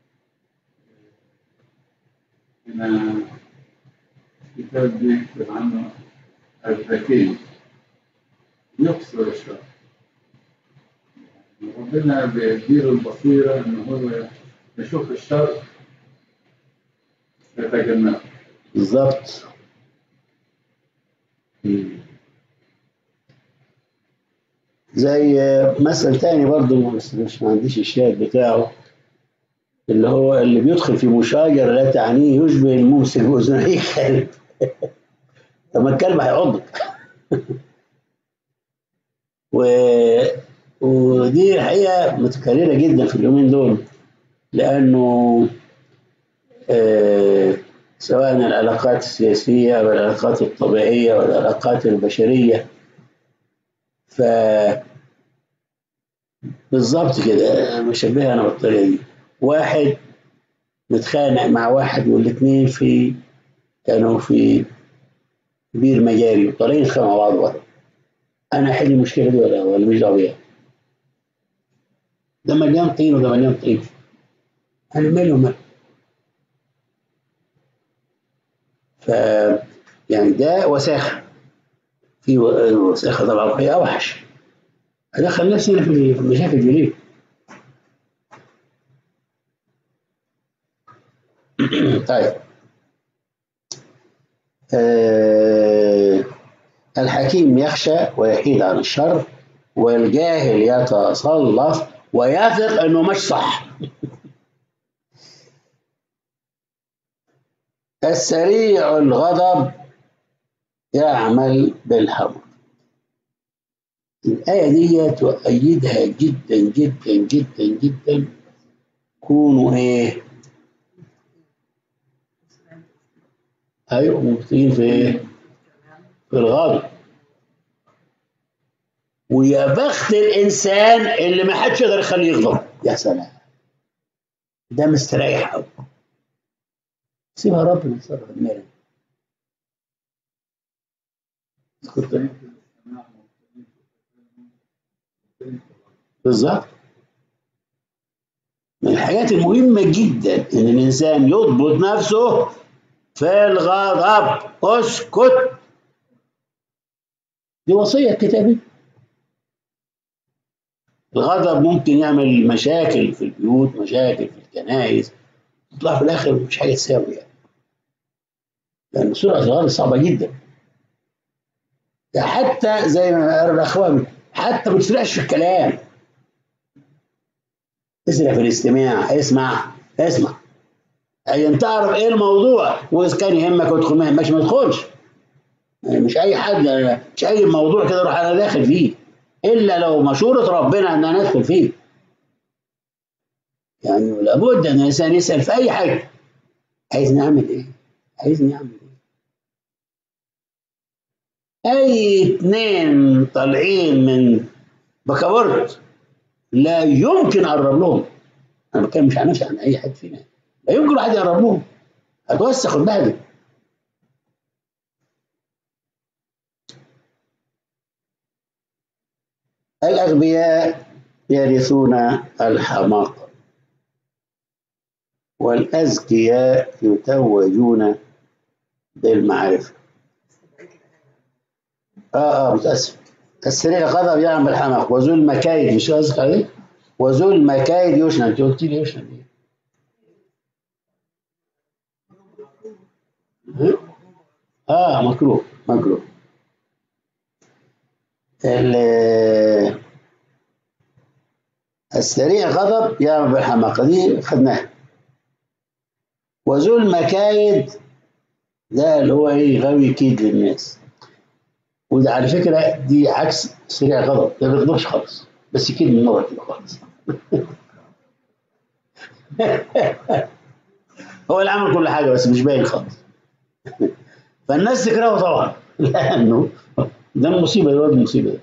هنا الكتاب بيكتب عنه الذكي يبصر الشر، ربنا بيديله البصيرة إن هو يشوف الشر يتجنبه. بالظبط. زي مثل تاني برضو بس مش ما عنديش الشاهد بتاعه، اللي هو اللي بيدخل في مشاجرة لا تعنيه يشبه الممسك بأذنيه كلب. طب ما الكلب هيعضك. و... ودي الحقيقة متكررة جدا في اليومين دول، لأنه آه سواء العلاقات السياسية أو العلاقات الطبيعية أو العلاقات البشرية، ف بالظبط كده مشبهة أنا بالطريقة دي. واحد متخانق مع واحد والاثنين في كانوا في بير مجاري وطالعين يتخانقوا مع بعض بره. أنا أحل المشكلة دي ولا ولا مش دعوة بيها؟ ده مليان طين وده مليان طين، أنا مالي ومال. ف يعني ده وساخة، في وساخة طبعا هي أوحش. أدخل نفسي أنا في المشاكل دي ليه؟ طيب. أه الحكيم يخشى ويحيد عن الشر، والجاهل يتصلف ويثق انه مش صح. السريع الغضب يعمل بالحمر. الآية دي تؤيدها جدا جدا جدا جدا. كونوا ايه؟ ايوه مبطئين في ايه؟ في الغضب. ويا بخت الانسان اللي ما حدش يقدر يخليه يغضب. يا سلام، ده مستريح قوي. سيبها ربنا يتصرف المال. بالظبط. من الحاجات المهمة جدا إن الإنسان يضبط نفسه في الغضب. اسكت. دي وصية كتابية. الغضب ممكن يعمل مشاكل في البيوت، مشاكل في الكنائس، تطلع في الآخر مش حاجة تساوي يعني. لأن سرعة الغضب صعبة جدا. ده حتى زي ما قالوا الأخوان، حتى ما تسرعش في الكلام. اسرع في الاستماع. اسمع اسمع عشان تعرف ايه الموضوع، واذا كان يهمك ادخل، ما يهمكش ما تدخلش. مش اي حد، مش اي موضوع كده اروح انا داخل فيه الا لو مشوره ربنا ان انا ادخل فيه. يعني لابد ان الانسان يسال في اي حاجه. عايزني اعمل ايه؟ عايزني اعمل ايه؟ اي اتنين طالعين من بكابورت لا يمكن اقرب لهم. انا بتكلم مش عن نفسي، عن اي حد فينا. لا يمكن واحد يقرب لهم، هتوسخ وتبهدل. الأغبياء يرثون الحماقة، والأذكياء يتوجون بالمعرفة. آه آه متأسف. السريع غضب يعمل الحماقة، وذو المكايد، مش قصدك عليه؟ وذو المكايد يشنى. أنت قلت لي يشنى إيه؟ آه مكروه مكروه. السريع غضب يعمل بالحماقة، دي خدناها. وذو المكايد ده اللي هو ايه؟ غاوي يكيد للناس. وده على فكرة دي عكس سريع غضب، ده ما بيغضبش خالص بس يكيد من نوع كده خالص. هو اللي عمل كل حاجة بس مش باين خالص. فالناس تكرهه طبعا لأنه ده المصيبة، ده الواد المصيبة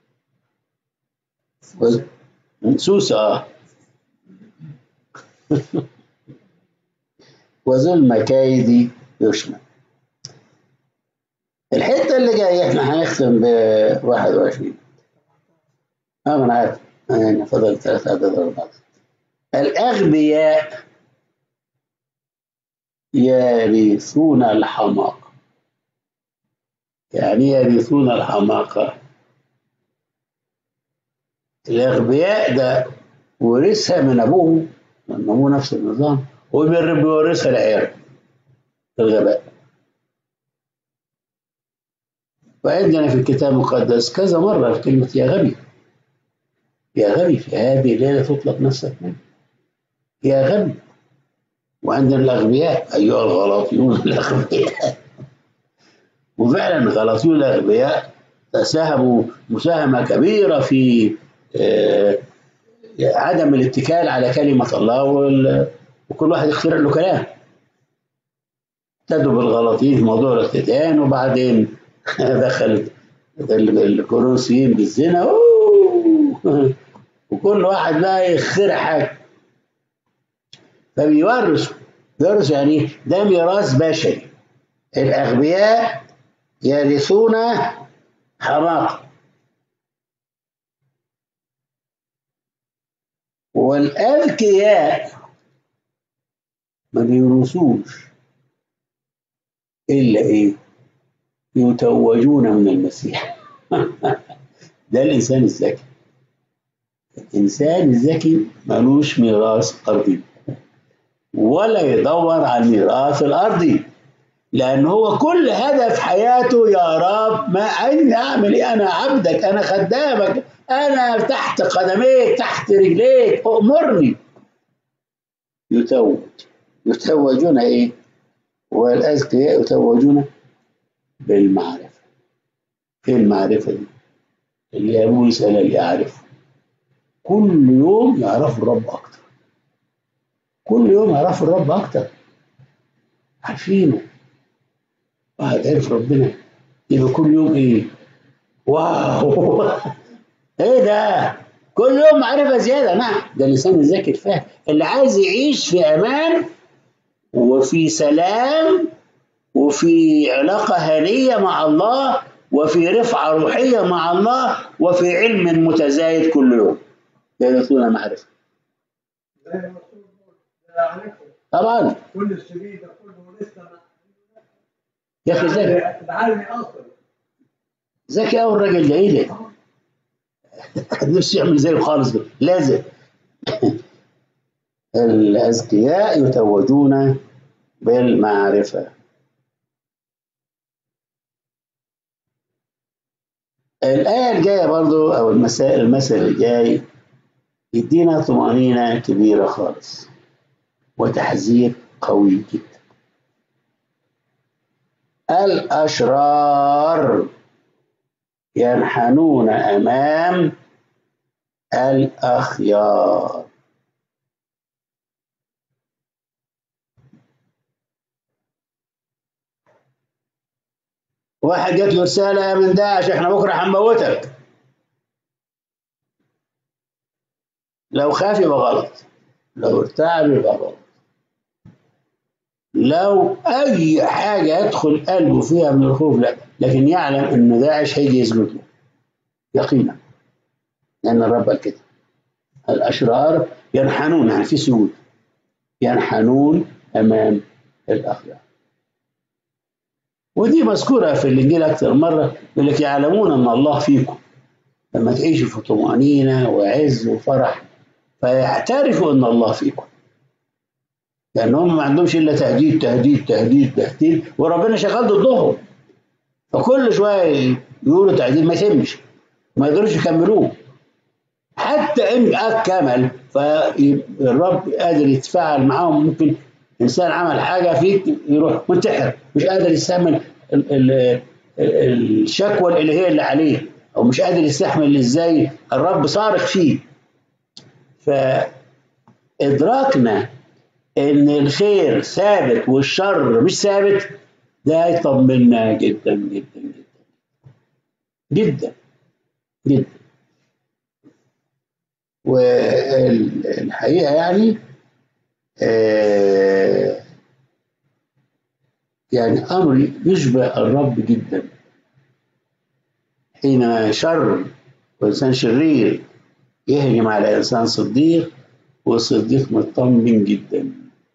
ده. سوسة اه. وذو المكايد يشمل. الحتة اللي جاية احنا هنختم ب واحد وعشرين. اه ما انا عارف يعني فضل ثلاث اعداد اربعة. الأغبياء يرثون الحماقة. يعني يرثون الحماقة. الأغبياء ده ورثها من أبوه، لأن أبوه نفس النظام، وبيورثها لعياله الغباء. وعندنا في الكتاب المقدس كذا مرة في كلمة يا غبي. يا غبي في هذه الليلة تطلق نفسك منه. يا غبي. وعندنا الأغبياء أيها الغلاطيون الأغبياء. وفعلا غلاطيون الأغبياء ساهموا مساهمة كبيرة في آه عدم الاتكال على كلمة الله، وكل واحد يخترع له كلام. ابتدوا بالغلاطيين في موضوع الاختتان، وبعدين دخل الكورنثيين بالزنا، وكل واحد بقى يخترع حاجة. فبيورثوا. بيورثوا يعني ده ميراث بشري. الأغبياء يرثون حماقة، والأذكياء ما بيورثوش إلا إيه؟ يتوجون من المسيح. ده الإنسان الذكي. الإنسان الذكي ملوش ميراث أرضي ولا يدور على الميراث الأرضي، لأن هو كل هدف حياته يا رب ما أين أعمل إيه؟ أنا عبدك، أنا خدامك، أنا تحت قدميك، تحت رجليك، أؤمرني. يتوج. يتوجون إيه؟ والأذكياء يتوجون بالمعرفة. إيه المعرفة دي؟ اللي أبوه يسأل اللي يعرفه. كل يوم يعرفوا الرب أكتر. كل يوم يعرفوا الرب أكتر. عارفينه. واحد عرف ربنا يبقى كل يوم إيه؟ واو. ايه ده؟ كل يوم معرفه زياده. نعم، ده اللسان الذكي الفاهم اللي عايز يعيش في امان وفي سلام وفي علاقه هنيه مع الله وفي رفعه روحيه مع الله وفي علم متزايد كل يوم يرثون معرفه. زي ما الرسول بيقول ده عارفه طبعا كل السبيل ده كله لسه ما- يا اخي ذكي، ده عالمي اصلا. ذكي قوي الراجل ده. ايه ده؟ نفسه يعمل زيه خالص ده. لازم. الأذكياء يتوجون بالمعرفة. الآية الجاية برضو أو المسائل المثل الجاي يدينا طمأنينة كبيرة خالص وتحذير قوي جدا. الأشرار ينحنون أمام الأخيار. واحد جات له رسالة من داعش احنا بكرة هنموتك. لو خاف يبقى غلط، لو ارتعب يبقى غلط، لو أي حاجة يدخل قلبه فيها من الخوف لا، لكن يعلم إن داعش هيجي يسجد له يقينا، لأن الرب قال كده. الأشرار ينحنون، يعني في سجود، ينحنون أمام الأخيار. ودي مذكورة في الإنجيل أكثر مرة، يقول لك يعلمون أن الله فيكم. لما تعيشوا في طمأنينة وعز وفرح فيعترفوا أن الله فيكم، لأنهم ما عندهمش إلا تهديد تهديد تهديد تهديد، وربنا شغال ضدهم، فكل شوية يقولوا تهديد ما يتمش، ما يقدروش يكملوه. حتى إن أكمل فالرب قادر يتفاعل معاهم. ممكن إنسان عمل حاجة فيك يروح منتحر، مش قادر يستحمل ال- ال- ال- الشكوى الإلهية اللي عليه، أو مش قادر يستحمل إزاي الرب صارخ فيه. فإدراكنا إن الخير ثابت والشر مش ثابت ده هيطمنا جدا جدا جدا جدا جدا. والحقيقة يعني آه يعني أمر يشبه الرب جدا. حينما شر وإنسان شرير يهجم على إنسان صديق والصديق مطمن جدا،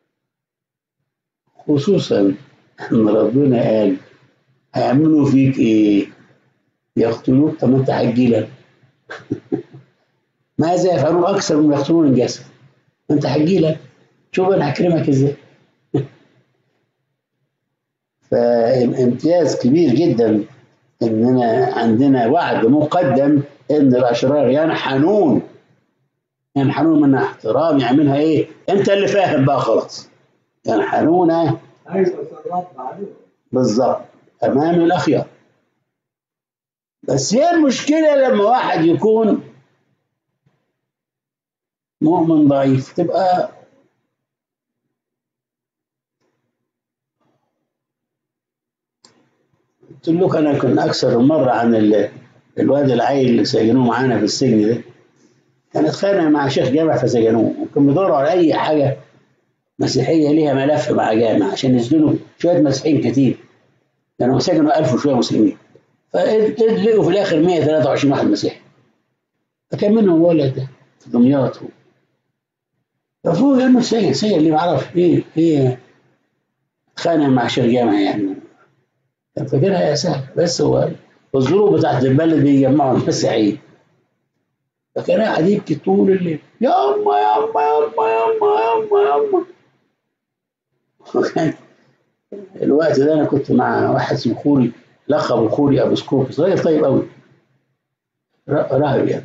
خصوصا إن ربنا قال هيعملوا فيك إيه؟ يقتلوك. طب ما أنت هتجيلك ماذا يفعلون أكثر من يقتلون الجسد؟ ما أنت هتجيلك، شوف أنا هكرمك إزاي. فامتياز كبير جدا إننا عندنا وعد مقدم إن الأشرار ينحنون ينحنون منها احترام. يعملها إيه؟ أنت اللي فاهم بقى خلاص. ينحنون ايوه الرب عليهم بالظبط أمام الأخيار. بس هي المشكلة لما واحد يكون مؤمن ضعيف تبقى قلت لك أنا كنت أكثر من مرة عن ال- الواد العيل اللي سجنوه معانا في السجن ده. كان اتخانق مع شيخ جامع فسجنوه، وكان بيدوروا على أي حاجة مسيحية ليها ملف مع جامع عشان يسجنوا شوية مسيحيين كتير. كانوا سجنوا ألف وشوية مسلمين، فلقوا في الآخر مية وثلاثة وعشرين واحد مسيحي، فكان منهم ولد ده في دمياط. المفروض إنه سجن سجن اللي ما أعرفش إيه إيه اتخانق مع شيخ جامع يعني. كان فاكرها سهل، بس هو الظروف بتاعت البلد بيجمعوا المسيحيين. فكان قاعد يبكي طول الليل يا أما يا أما يا أما يا أما يا أما يا أما. وكان الوقت ده أنا كنت مع واحد اسمه خوري، لقب الخوري أبو سكوب، صغير طيب قوي، راهب يعني.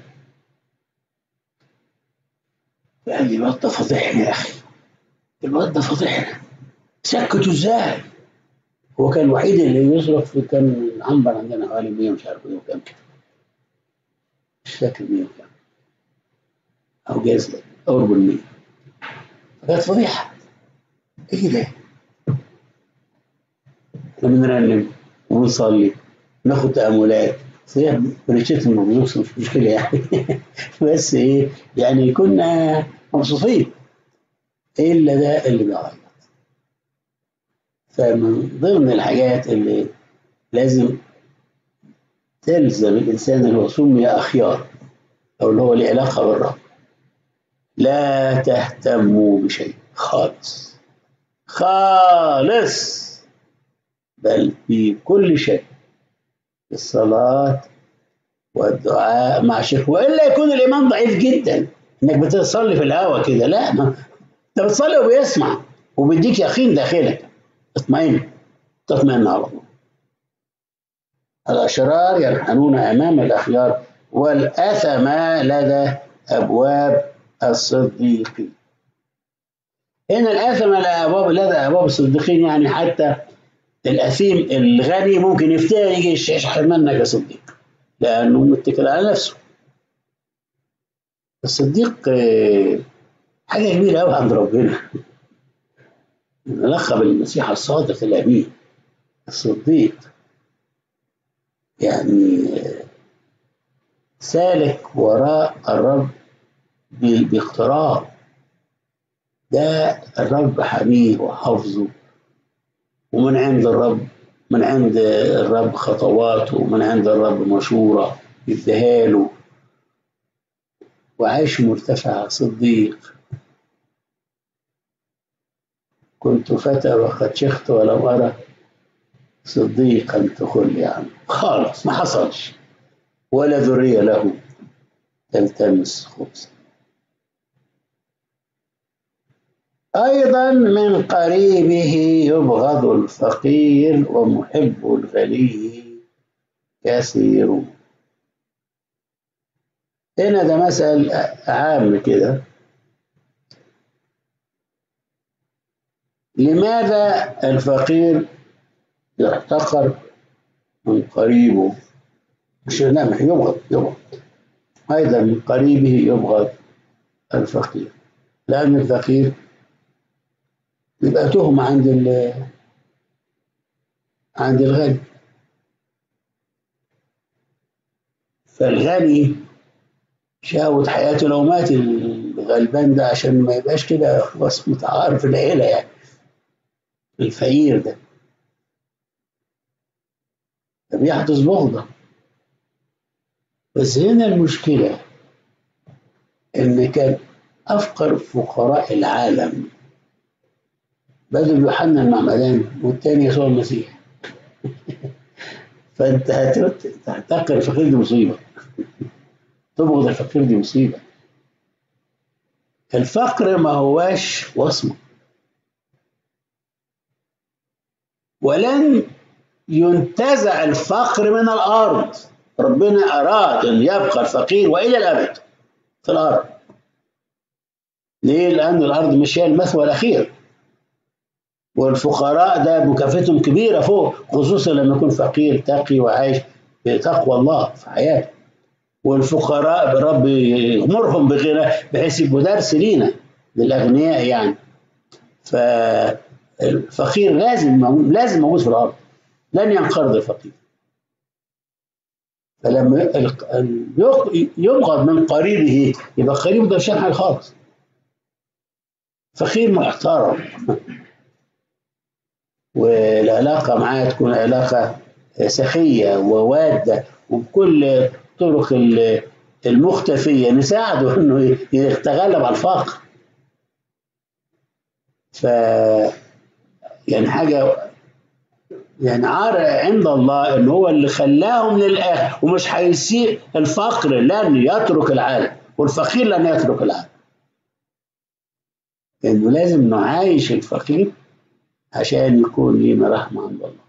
قال لي الواد ده فضحنا يا أخي، الواد ده فضحنا، سكتوا إزاي؟ هو كان الوحيد اللي يصرف في كان عنبر عندنا حوالي مية مش عارف ايه وكام كده، مش فاكر مية وكام او جايز قرب ال مية. فكانت فضيحه. ايه ده؟ احنا بنرنم ونصلي ناخد تأملات هي بريتشيت الموضوع مش مشكلة يعني بس إيه يعني كنا مبسوطين إلا ده اللي بيعيط. فمن ضمن الحاجات اللي لازم تلزم الإنسان اللي هو سمي أخيار أو اللي هو له علاقة بالرب، لا تهتموا بشيء خالص خالص، بل في كل شيء الصلاة والدعاء مع شيخ، وإلا يكون الإيمان ضعيف جدا إنك بتصلي في الهوا كده. لا، ما أنت بتصلي وبيسمع وبيديك يقين داخلك، اطمئن تطمئن على الله. الأشرار ينحنون أمام الأخيار والأثمة لدى أبواب الصديقين. هنا الأثمة لأبواب لدى أبواب الصديقين يعني حتى الأثيم الغني ممكن يفتري يجي يشحن منك يا صديق لأنه متكل على نفسه. الصديق حاجة كبيرة أوي عند ربنا، نلقب المسيح الصادق الأمين الصديق، يعني سالك وراء الرب باقتراب. ده الرب حميه وحافظه، ومن عند الرب من عند الرب خطواته، ومن عند الرب مشورة يديها له، وعايش مرتفع صديق. كنت فتى وقد شخت ولم أرى صديقا تخلي عنه خالص، ما حصلش ولا ذرية له تلتمس خبزا. أيضا من قريبه يبغض الفقير ومحب الغني كثير. هنا ده مثل عام كده. لماذا الفقير يحتقر من قريبه؟ مش نعم يبغض يبغض أيضا من قريبه يبغض الفقير، لأن الفقير يبقى تهمة عند عند الغني. فالغني شاوت حياته لو مات الغلبان ده عشان ما يبقاش كده خلاص متعارف العيلة يعني الفقير ده، فبيحدث بغضة. بس هنا المشكلة إن كان أفقر فقراء العالم بدل يوحنا المعمدان والتاني يسوع المسيح فأنت هتحتقر الفقير دي مصيبة، تبغض الفقير دي مصيبة. الفقر ما هواش وصمة، ولن ينتزع الفقر من الأرض. ربنا أراد أن يبقى الفقير وإلى الأبد في الأرض. ليه؟ لأن الأرض مش هي المثوى الأخير، والفقراء ده مكافأتهم كبيرة فوق، خصوصا لما يكون فقير تقي وعايش بتقوى الله في حياته. والفقراء برب يغمرهم بغنى بحيث يبقوا درس لينا للأغنياء يعني. فالفقير لازم لازم موجود في الأرض، لن ينقرض الفقير. فلما يبغض من قريبه يبقى قريبه ده مش حاجة خالص، فقير محترم والعلاقة معاه تكون علاقة سخية ووادة وبكل طرق المختفية نساعده انه يتغلب على الفقر. ف يعني حاجة يعني عار عند الله ان هو اللي خلاهم للاخر، ومش هيسيء. الفقر لن يترك العالم والفقير لن يترك العالم، لانه لازم نعايش الفقير عشان يكون لنا رحمة عند الله.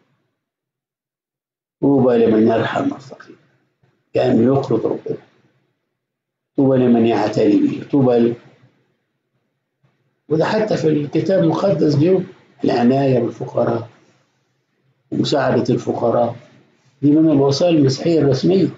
طوبى لمن يرحم الفقير كأنه يقرض ربنا، طوبى لمن يعتني به، طوبى ل... وده حتى في الكتاب المقدس اليوم العناية بالفقراء ومساعدة الفقراء دي من الوصايا المسيحية الرسمية.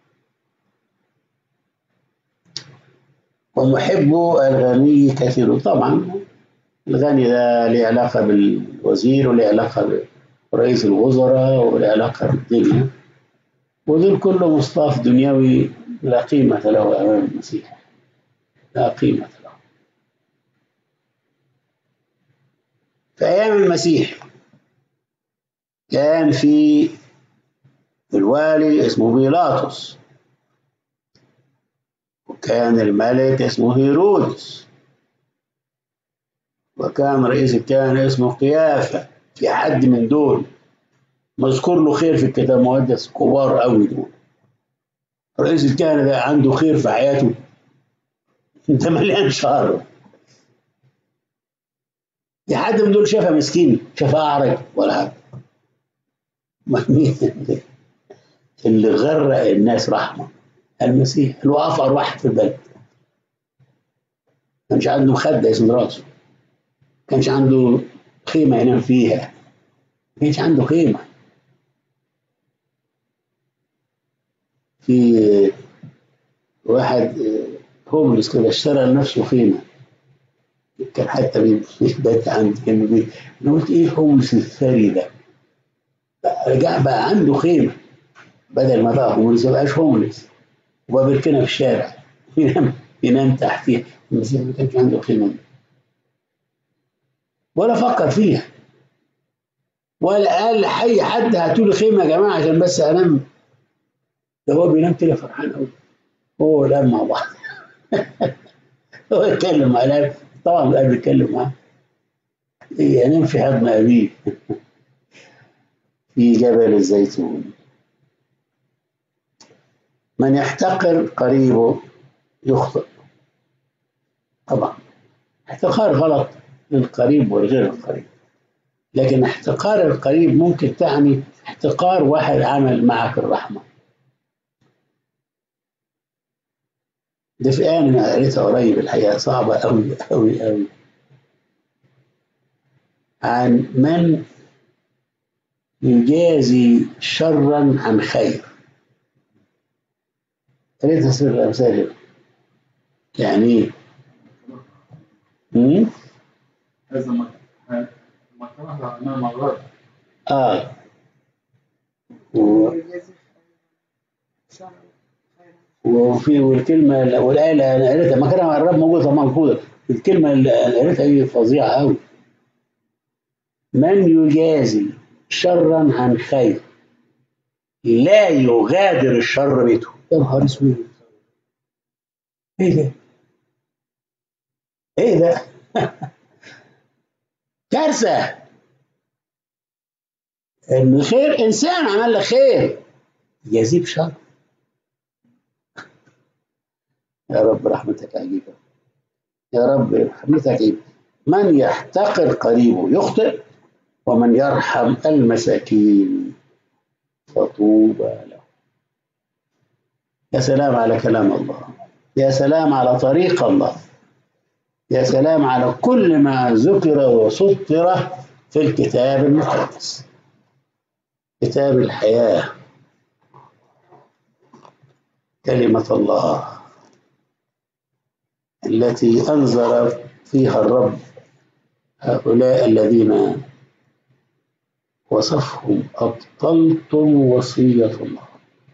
ومحب الغني كثير. طبعا الغني ده له علاقة بالوزير وله علاقة برئيس الوزراء وله علاقة بالدنيا، ودول كله مصطلح دنيوي لا قيمة له أمام المسيح، لا قيمة له. في أيام المسيح كان في الوالي اسمه بيلاطس، وكان الملك اسمه هيرودس، وكان رئيس الكهنة اسمه قيافة. في حد من دول مذكور له خير في الكتاب المقدس؟ كبار قوي دول. رئيس الكهنة ده عنده خير في حياته؟ ده مليان شر. في حد من دول شافها مسكين، شافها أعرج ولا حاجة؟ مين اللي غرق الناس رحمة؟ المسيح، اللي هو أفقر واحد في البلد. ما كانش عنده مخدة يسند راسه، ما كانش عنده خيمة ينام فيها، ما كانش عنده خيمة. في واحد هوملس كده اشترى لنفسه خيمة، كان حتى بيبات عندي، كان بي أنا قلت إيه هوملس الثري ده؟ رجع بقى عنده خيمة، بدل ما بقى هوملس ما بقاش هوملس، وبقى بيركنها في الشارع ينام ينام تحتيها. المسيح ما كانش عنده خيمة ولا فكر فيها، ولا قال لأي حد هاتوا لي خيمة يا جماعة عشان بس أنام. ده هو بينام كده فرحان قوي، هو نام مع بعض. هو يتكلم مع الأب، طبعا الأب بيتكلم معاه، ينام في حضن أبيه في جبل الزيتون. من يحتقر قريبه يخطئ. طبعا احتقار غلط للقريب والغير القريب، لكن احتقار القريب ممكن تعني احتقار واحد عمل معك الرحمة. ده في آية أنا قريتها قريب الحقيقة صعبة أوي أوي أوي، عن من يجازي شرا عن خير. قريتها سر الأمثال. يعني إيه؟ امم هذا ما ما كان عندنا مرات. آه و... وفي والكلمة والآية اللي أنا قريتها ما كان الرب موجود موجودة، الكلمة اللي قريتها هي فظيعة أوي. من يجازي شرا عن خير لا يغادر الشر بيته. يا نهار اسود، ايه ده؟ ايه ده؟ كارثة. ان خير انسان عمل لك خير يجازيه بشر. يا رب رحمتك عجيبة، يا رب رحمتك عجيبة. من يحتقر قريبه يخطئ، ومن يرحم المساكين فطوبى له. يا سلام على كلام الله، يا سلام على طريق الله، يا سلام على كل ما ذكر وسطر في الكتاب المقدس، كتاب الحياة، كلمة الله التي أنذر فيها الرب هؤلاء الذين وصفهم أبطلتم وصية الله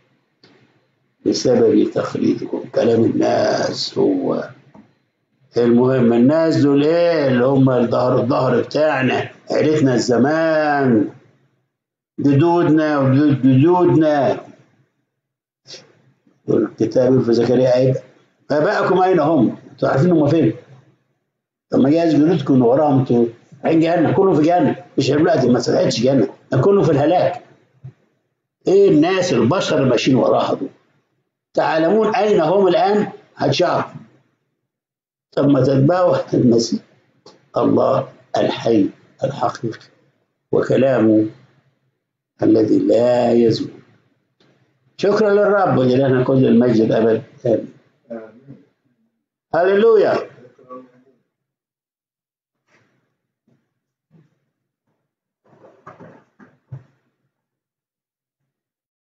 بسبب تخليدكم. كلام الناس هو المهم. الناس دول ايه؟ اللي هم الظهر الظهر بتاعنا، عيلتنا الزمان، جدودنا وجدود جدودنا. الكتاب في زكريا عيب آبائكم أين هم؟ أنتوا عارفين هم فين؟ طب ما جايز جدودكم وراهم أنتوا عين جهنم، كله في جهنم، مش دلوقتي ما سمعتش جهنم، كله في الهلاك. إيه الناس البشر اللي ماشيين وراها دول؟ تعلمون أين هم الآن؟ هتشعروا. طب ما تتبعوا المسيح الله الحي الحقيقي وكلامه الذي لا يزول. شكرا للرب ولنا كل المجد الأبد. آمين. هللويا.